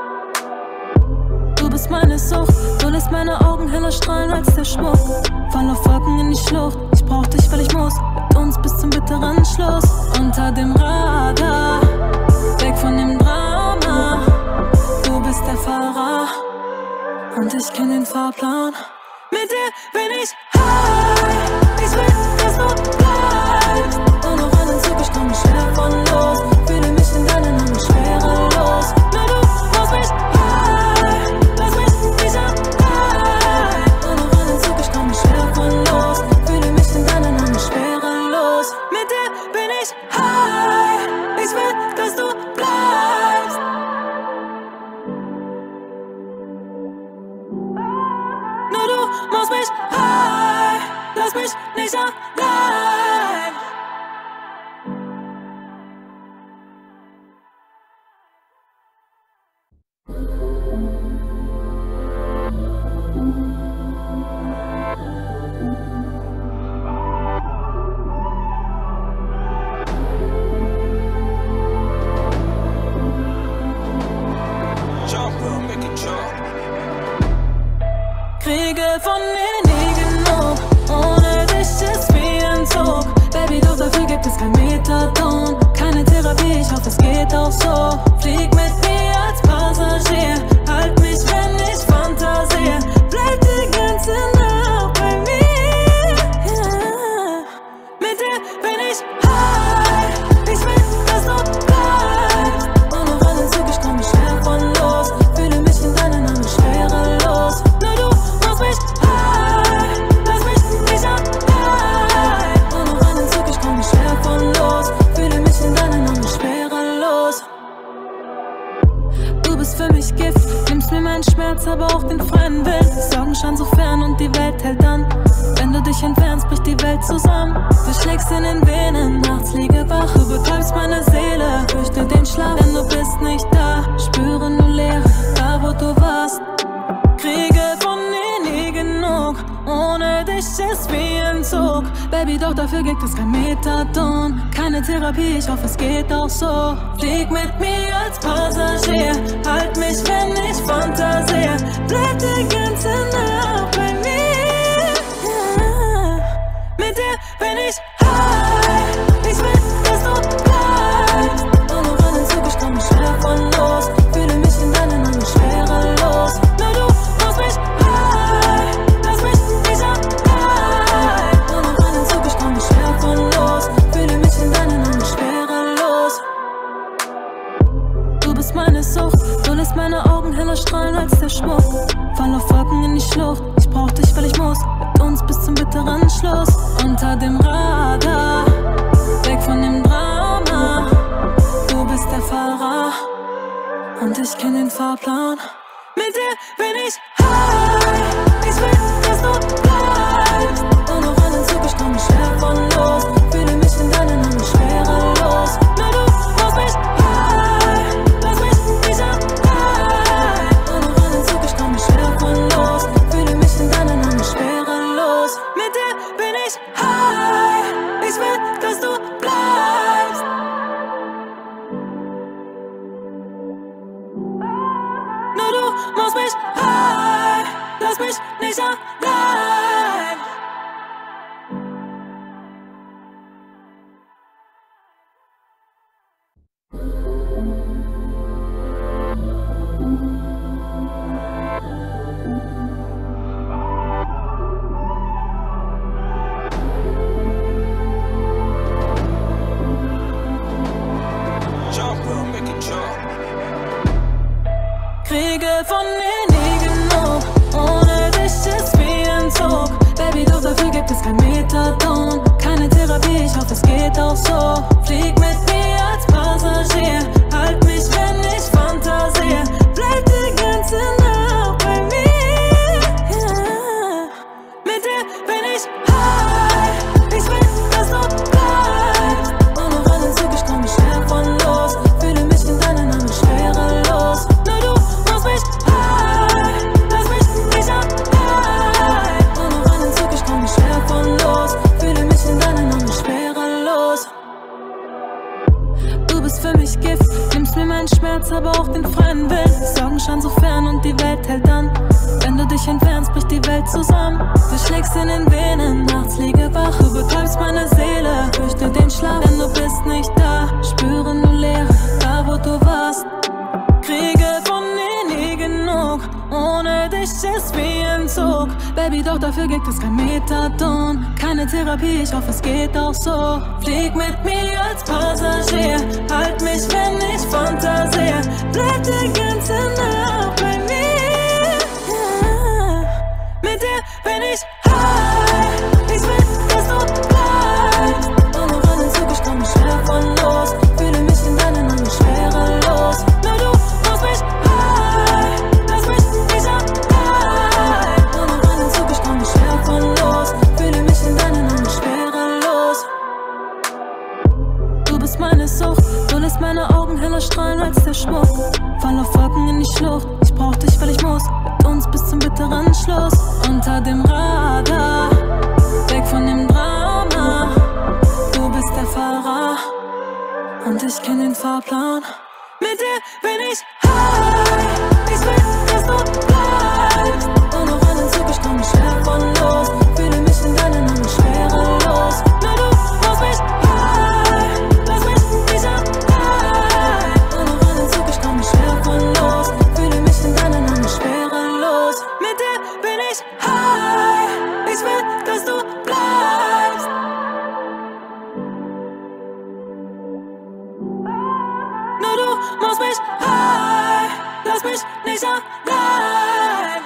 Du bist meine Sucht, du lässt meine Augen heller strahlen als der Schmuck. Fall auf Wolken in die Schlucht, ich brauch dich, weil ich muss. Mit uns bis zum bitteren Schluss. Unter dem Radar, weg von dem Drama. Du bist der Fahrer und ich kenn den Fahrplan. Mit dir bin ich high, ich will, dass du bleibst. Und noch an den Zug, ich komm nicht schwer von los. Fühle mich in deinen Armen schwerelos. Nur du machst mich high, lass mich nicht allein. Und noch an den Zug, ich komm nicht schwer von los. Fühle mich in deinen Armen schwerelos. Mit dir bin ich high, ich will, dass du bleibst. Nur du machst mich high, lass mich nicht allein. auch so. Flieg mit mir als Passagier, halt mich, wenn ich fantasiere. Bleib die ganze Nacht bei mir, yeah. Mit dir bin ich high, ich will, dass du bleibst. Und noch einen Zug, ich komm nicht schwer von los. Fühle mich in deinen Armen schwerelos. Nur du machst mich high, lass mich nicht allein. Und noch einen Zug, ich komm nicht schwer von los. Fühle mich in deinen Armen schwerelos. Du bist für mich Gift, nimmst mir meinen Schmerz, aber auch den freien Willen. Sorgen schauen so fern und die Welt hält an. Wenn du dich entfernst, bricht die Welt zusammen. Du schlägst in den Venen, nachts liege wach. Du betäubst meine Seele, fürchte den Schlaf. Denn du bist nicht da, spüre nur Leere, da wo du warst. Kriege von dir nie genug, ohne dich ist wie ein Zug. Baby, doch dafür gibt es kein Methadon. Keine Therapie, ich hoffe es geht auch so. Flieg mit mir als Passagier, halt mich, wenn ich fantasiere. Bleib die ganze Nacht bei mir, yeah. Mit dir bin ich high, ich will, dass du bleibst. Und noch einen Zug, ich komm nicht schwer von los. Fühle mich in deinen Armen schwerelos. Nur du machst mich high, lass mich nicht allein. Und noch einen Zug, ich komm nicht schwer von los. Fühle mich in deinen Armen schwerelos. Du bist meine Sucht, du lässt meine Augen heller strahlen als der Schmuck. Fall auf Wolken in die Schlucht, ich brauch dich, weil ich muss. Mit uns bis zum bitteren Schluss. Unter dem Radar, weg von dem Drama. Du bist der Fahrer und ich kenn den Fahrplan. Mit dir bin ich high, ich will, dass du bleibst. Und noch einen Zug, ich komm nicht schwer von los. Fühle mich in deinen Armen schwerelos. Nur du machst mich high, lass mich nicht allein. Und noch einen Zug, ich komm nicht schwer von los. Fühle mich in deinen Armen schwerelos. Mit dir bin ich high, ich will, dass du bleibst. Nur du machst mich high, lass mich nicht allein. Kriege von dir nie genug, ohne dich ist wie ein Zug. Baby, doch dafür gibt es kein Methadon. Keine Therapie, ich hoffe es geht auch so. Flieg mit mir als Passagier, halt mich, wenn ich fantasiere. Bleib die ganze Nacht bei mir, yeah. Mit dir bin ich high, ich will, dass du bleibst. Und noch einen Zug, ich komm nicht schwer von los. Fühle mich in deinen Armen schwerelos. Nur du machst mich high, lass mich nicht allein. Und noch einen Zug, ich komm nicht schwer von los. Fühle mich in deinen Armen schwerelos. Du bist für mich Gift, nimmst mir meinen Schmerz, aber auch den freien Willen. Sorgen schauen so fern und die Welt hält an. Wenn du dich entfernst, bricht die Welt zusammen. Du schlägst in den Venen, nachts liege wach. Du betäubst meine Seele, fürchte den Schlaf. Denn du bist nicht da, spüre nur Leere, da wo du warst. Kriege von dir nie genug, ohne dich ist wie ein Zug. Baby, doch dafür gibt es kein Methadon. Keine Therapie, ich hoffe es geht auch so. Flieg mit mir als Passagier, halt mich, wenn ich fantasiere. Bleib die ganze Nacht bei mir, yeah. Mit dir bin ich high, ich will, dass du bleibst. Und noch einen Zug, ich komm nicht schwer von los. Fühle mich in deinen Armen schwerelos. Nur du machst mich high, lass mich nicht allein. Und noch einen Zug, ich komm nicht schwer von los. Fühle mich in deinen Armen schwerelos. Du bist meine Sucht, du lässt meine Augen heller strahlen als der Schmuck. Fall auf Wolken in die Schlucht, ich brauch dich, weil ich muss. Mit uns bis zum bitteren Schluss. Unter dem Radar, weg von dem Drama. Du bist der Fahrer und ich kenn den Fahrplan. Mit dir bin ich high, ich will, dass du bleibst. Und noch einen Zug, ich komm nicht schwer von los. Fühle mich in deinen Armen schwerelos. Nur du machst mich high, lass mich nicht allein. Und musst mich high, lass mich nicht allein.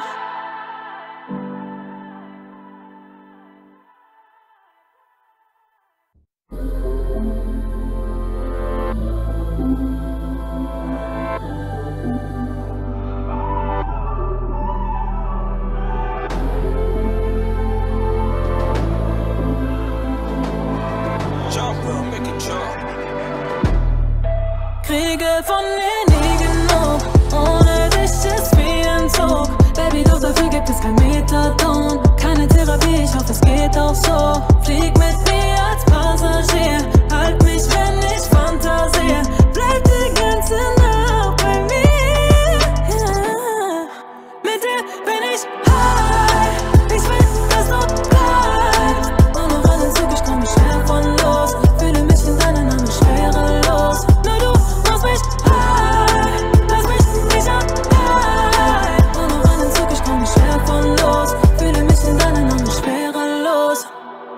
Kriege von dir nie genug, ohne dich ist wie ein Zug. Baby, doch dafür gibt es kein Methadon, keine Therapie, ich hoffe es geht auch so. Flieg mit mir als Passagier, halt mich, wenn ich fantasiere. Bleib die ganze Nacht bei mir, yeah. Mit dir bin ich high, ich will, dass du bleibst. Und noch einen Zug, ich komm nicht schwer von los. Fühle mich in deinen Armen schwerelos. Nur du musst mich high, lass mich nicht allein. Und noch einen Zug, ich komm nicht schwer von los. Fühle mich in deinen Armen schwerelos.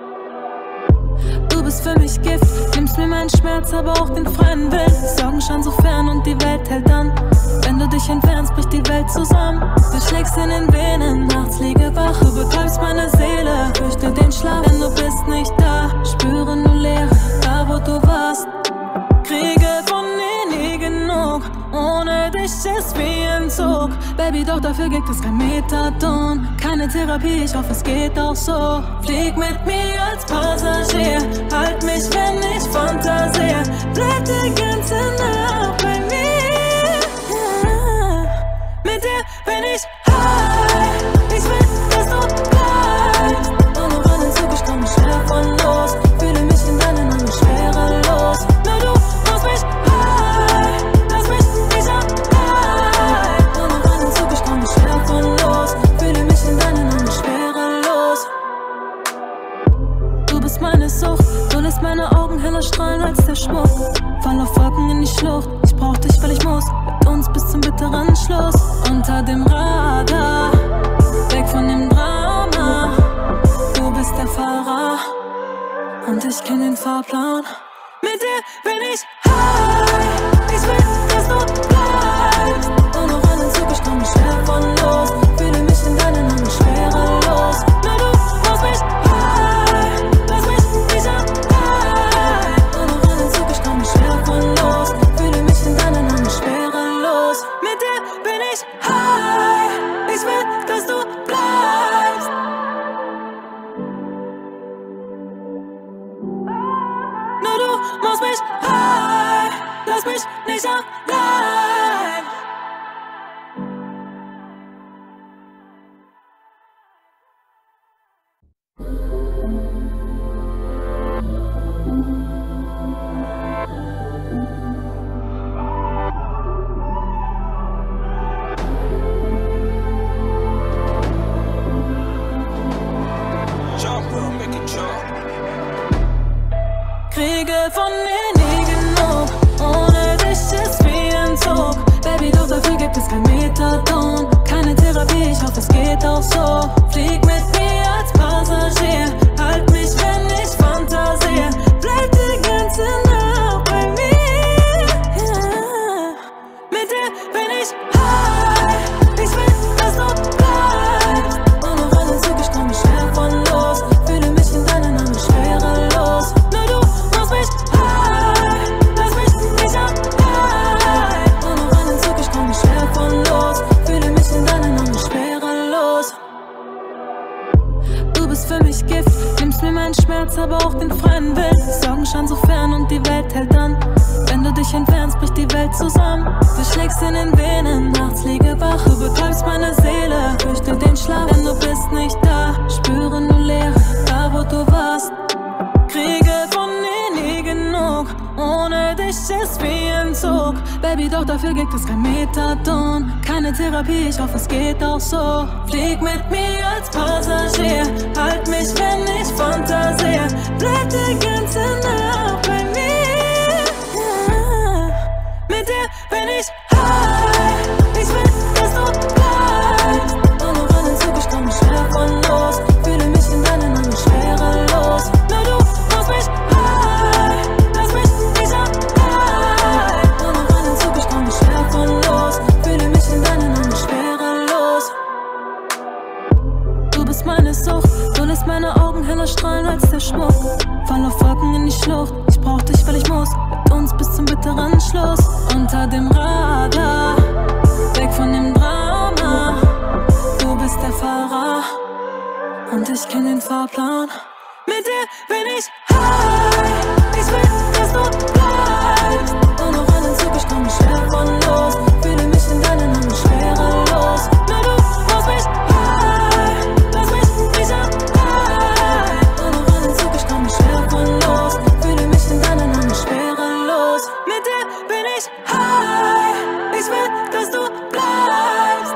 Du bist für mich Gift, nimmst mir meinen Schmerz, aber auch den freien Willen. Sorgen schauen so fern und die Welt hält an. Wenn du dich entfernst, bricht die Welt zusammen. Du schlägst in den Venen, nachts liege wach. Du betäubst meine Seele, fürchte den Schlaf. Denn du bist nicht da, spüre nur Leere, da wo du warst. Kriege von dir nie genug, ohne dich ist wie ein Zug. Baby, doch dafür gibt es kein Methadon, keine Therapie, ich hoffe es geht auch so. Flieg mit mir als Passagier, halt mich, wenn ich fantasiere. Bleib die ganze Nacht bei mir, yeah. Mit dir bin ich high, ich will, dass du bleibst. Und noch einen Zug, ich komm nicht schwer von los. Fühle mich in deinen Armen schwerelos. Nur du musst mich high, lass mich nicht allein. Und noch einen Zug, ich komm nicht schwer von los. Fühle mich in deinen Armen schwerelos. Du bist meine Sucht, du lässt meine Augen heller strahlen als der Schmuck. Fall auf Wolken in die Schlucht, ich brauch dich, weil ich muss. Mit uns bis zum bitteren Schluss. Unter dem Radar, weg von dem Drama. Du bist der Fahrer und ich kenn den Fahrplan. Mit dir bin ich high, ich will, dass du bleibst. Und noch einen Zug, ich komm nicht schwer von los. Fühle mich in deinen Armen schwerelos. Nur du musst mich high, lass mich nicht allein. Und noch einen Zug, ich komm nicht schwer von los. Fühle mich in deinen Armen schwerelos. Mit dir bin ich high, ich will, dass du bleibst. Nur du musst mich high, lass mich nicht allein. Kriege von dir nie genug, ohne dich ist wie ein Zug. Baby, doch dafür gibt es kein Methadon, keine Therapie, ich hoffe es geht auch so. Flieg mit mir als Passagier, halt mich, wenn ich fantasiere. Bleib die ganze Nacht bei mir, yeah. Mit dir bin ich high, ich will, dass du bleibst. Und noch einen Zug, ich komm nicht schwer von los. Fühle mich in deinen Armen schwerelos. Nur du musst mich high, lass mich nicht allein. Und noch einen Zug, ich komm nicht schwer von los. Fühle mich in deinen Armen schwerelos. Du bist für mich Gift, nimmst mir meinen Schmerz, aber auch den freien Willen. Sorgen schauen so fern und die Welt hält an. Wenn du dich entfernst, bricht die Welt zusammen. Du schlägst in den Venen, nachts liege wach. Du betäubst meine Seele, fürchte den Schlaf. Denn du bist nicht da, spüre nur Leere, da wo du warst. Kriege von dir nie genug, ohne dich ist wie ein Zug. Baby, doch dafür gibt es kein Methadon, keine Therapie, ich hoffe es geht auch so. Flieg mit mir als Passagier, halt mich, wenn ich fantasiere. Bleib die ganze Nacht bei mir, yeah. Mit dir bin ich high, ich will, dass du bleibst. Und noch einen Zug, ich komm nicht schwer von los. Fühle mich in deinen Armen schwerelos. Nur du musst mich high, lass mich nicht allein. Und noch einen Zug, ich komm nicht späteren Schluss. Unter dem Radar, weg von dem Drama. Du bist der Fahrer und ich kenn den Fahrplan. Mit dir bin ich high. Ich will, dass du bleibst. Und noch einen Zug, ich komm schwer von los. Fühle mich in deinen Armen schwerelos. Nur du machst mich high. Lass mich nicht allein. Und noch einen Zug, ich komm schwer von los. Fühle mich in deinen Armen schwerelos. Mit dir bin ich high. Ich will, dass du bleibst.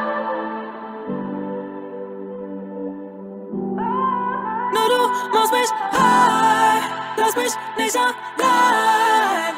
Nur du machst mich high. Lass mich nicht allein.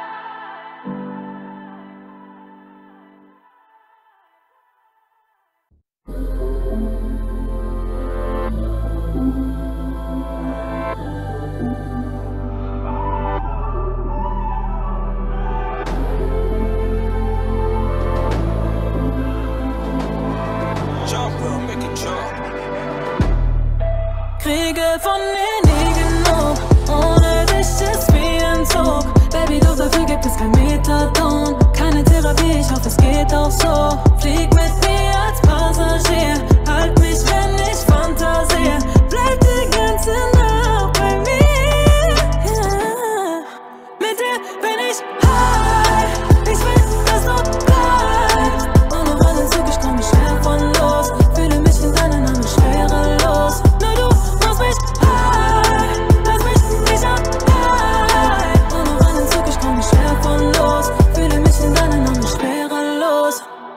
Kriege von dir nie genug, ohne dich ist wie ein Zug. Baby, doch dafür gibt es kein Methadon, keine Therapie, ich hoffe es geht auch so. Flieg mit mir als Passagier, halt mich, wenn ich fantasiere. Bleib die ganze Nacht bei mir, yeah. Mit dir bin ich high, ich will, dass du bleibst. Und noch einen Zug, ich komm schwer von los. Fühle mich in deinen Armen schwerelos. Nur du machst mich high, lass mich nicht allein. Und noch einen Zug, ich komm schwer von los. Fühle mich in deinen Armen schwerelos.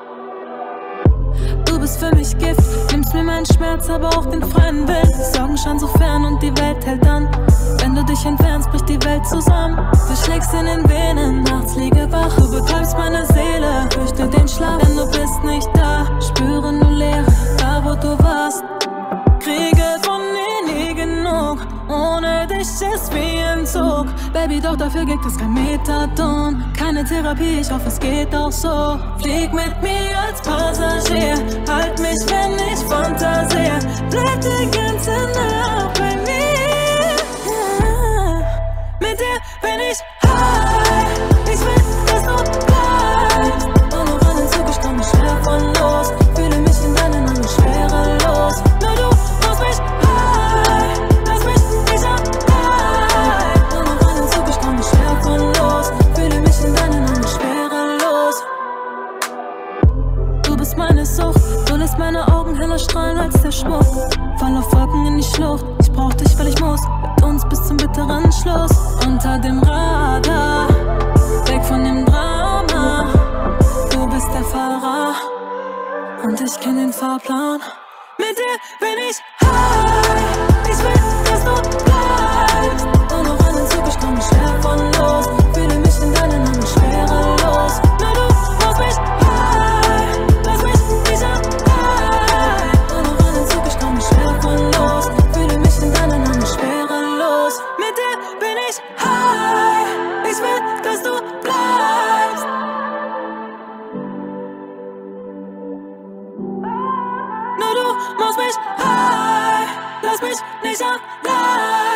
Du bist für mich Gift, nimmst mir meinen Schmerz, aber auch den freien Willen. Sorgen schauen so fern und die Welt hält an. Wenn du dich entfernst, bricht die Welt zusammen. Du schlägst in den Venen, nachts liege wach. Du betäubst meine Seele, fürchte den Schlaf, denn du bist nicht da. Spüre nur Leere, da wo du warst. Kriege von dir nie genug, ohne dich ist wie ein Zug. Baby, doch dafür gibt es kein Methadon, keine Therapie, ich hoffe es geht auch so. Flieg mit mir als Passagier, halt mich, wenn ich fantasiere. Bleib die ganze Nacht bei mir, yeah. Mit dir bin ich high, ich will, dass du bleibst. Und noch einen Zug, ich komm schwer von los. Fühle mich in deinen Armen schwerelos. Nur du machst mich high, lass mich nicht allein. Und noch einen Zug, ich komm schwer von los. Fühle mich in deinen Armen schwerelos. Du bist meine Sucht, du lässt meine Augen heller strahlen als der Schmuck. Fall auf Wolken in die Schlucht, ich brauch dich, weil ich muss. Mit uns bis zum bitteren Schluss. Unter dem Radar, weg von dem Drama. Du bist der Fahrer und ich kenn den Fahrplan. Mit dir bin ich high, ich will, dass du bleibst. Und noch einen Zug, ich komm schwer von los. Fühle mich in deinen Armen schwerelos. Nur du machst mich high, lass mich nicht allein. Und noch einen Zug, ich komm schwer von los. Fühle mich in deinen Armen schwerelos. Mit dir bin ich high, ich will, dass du bleibst. Nur du machst mich high, lass mich nicht allein.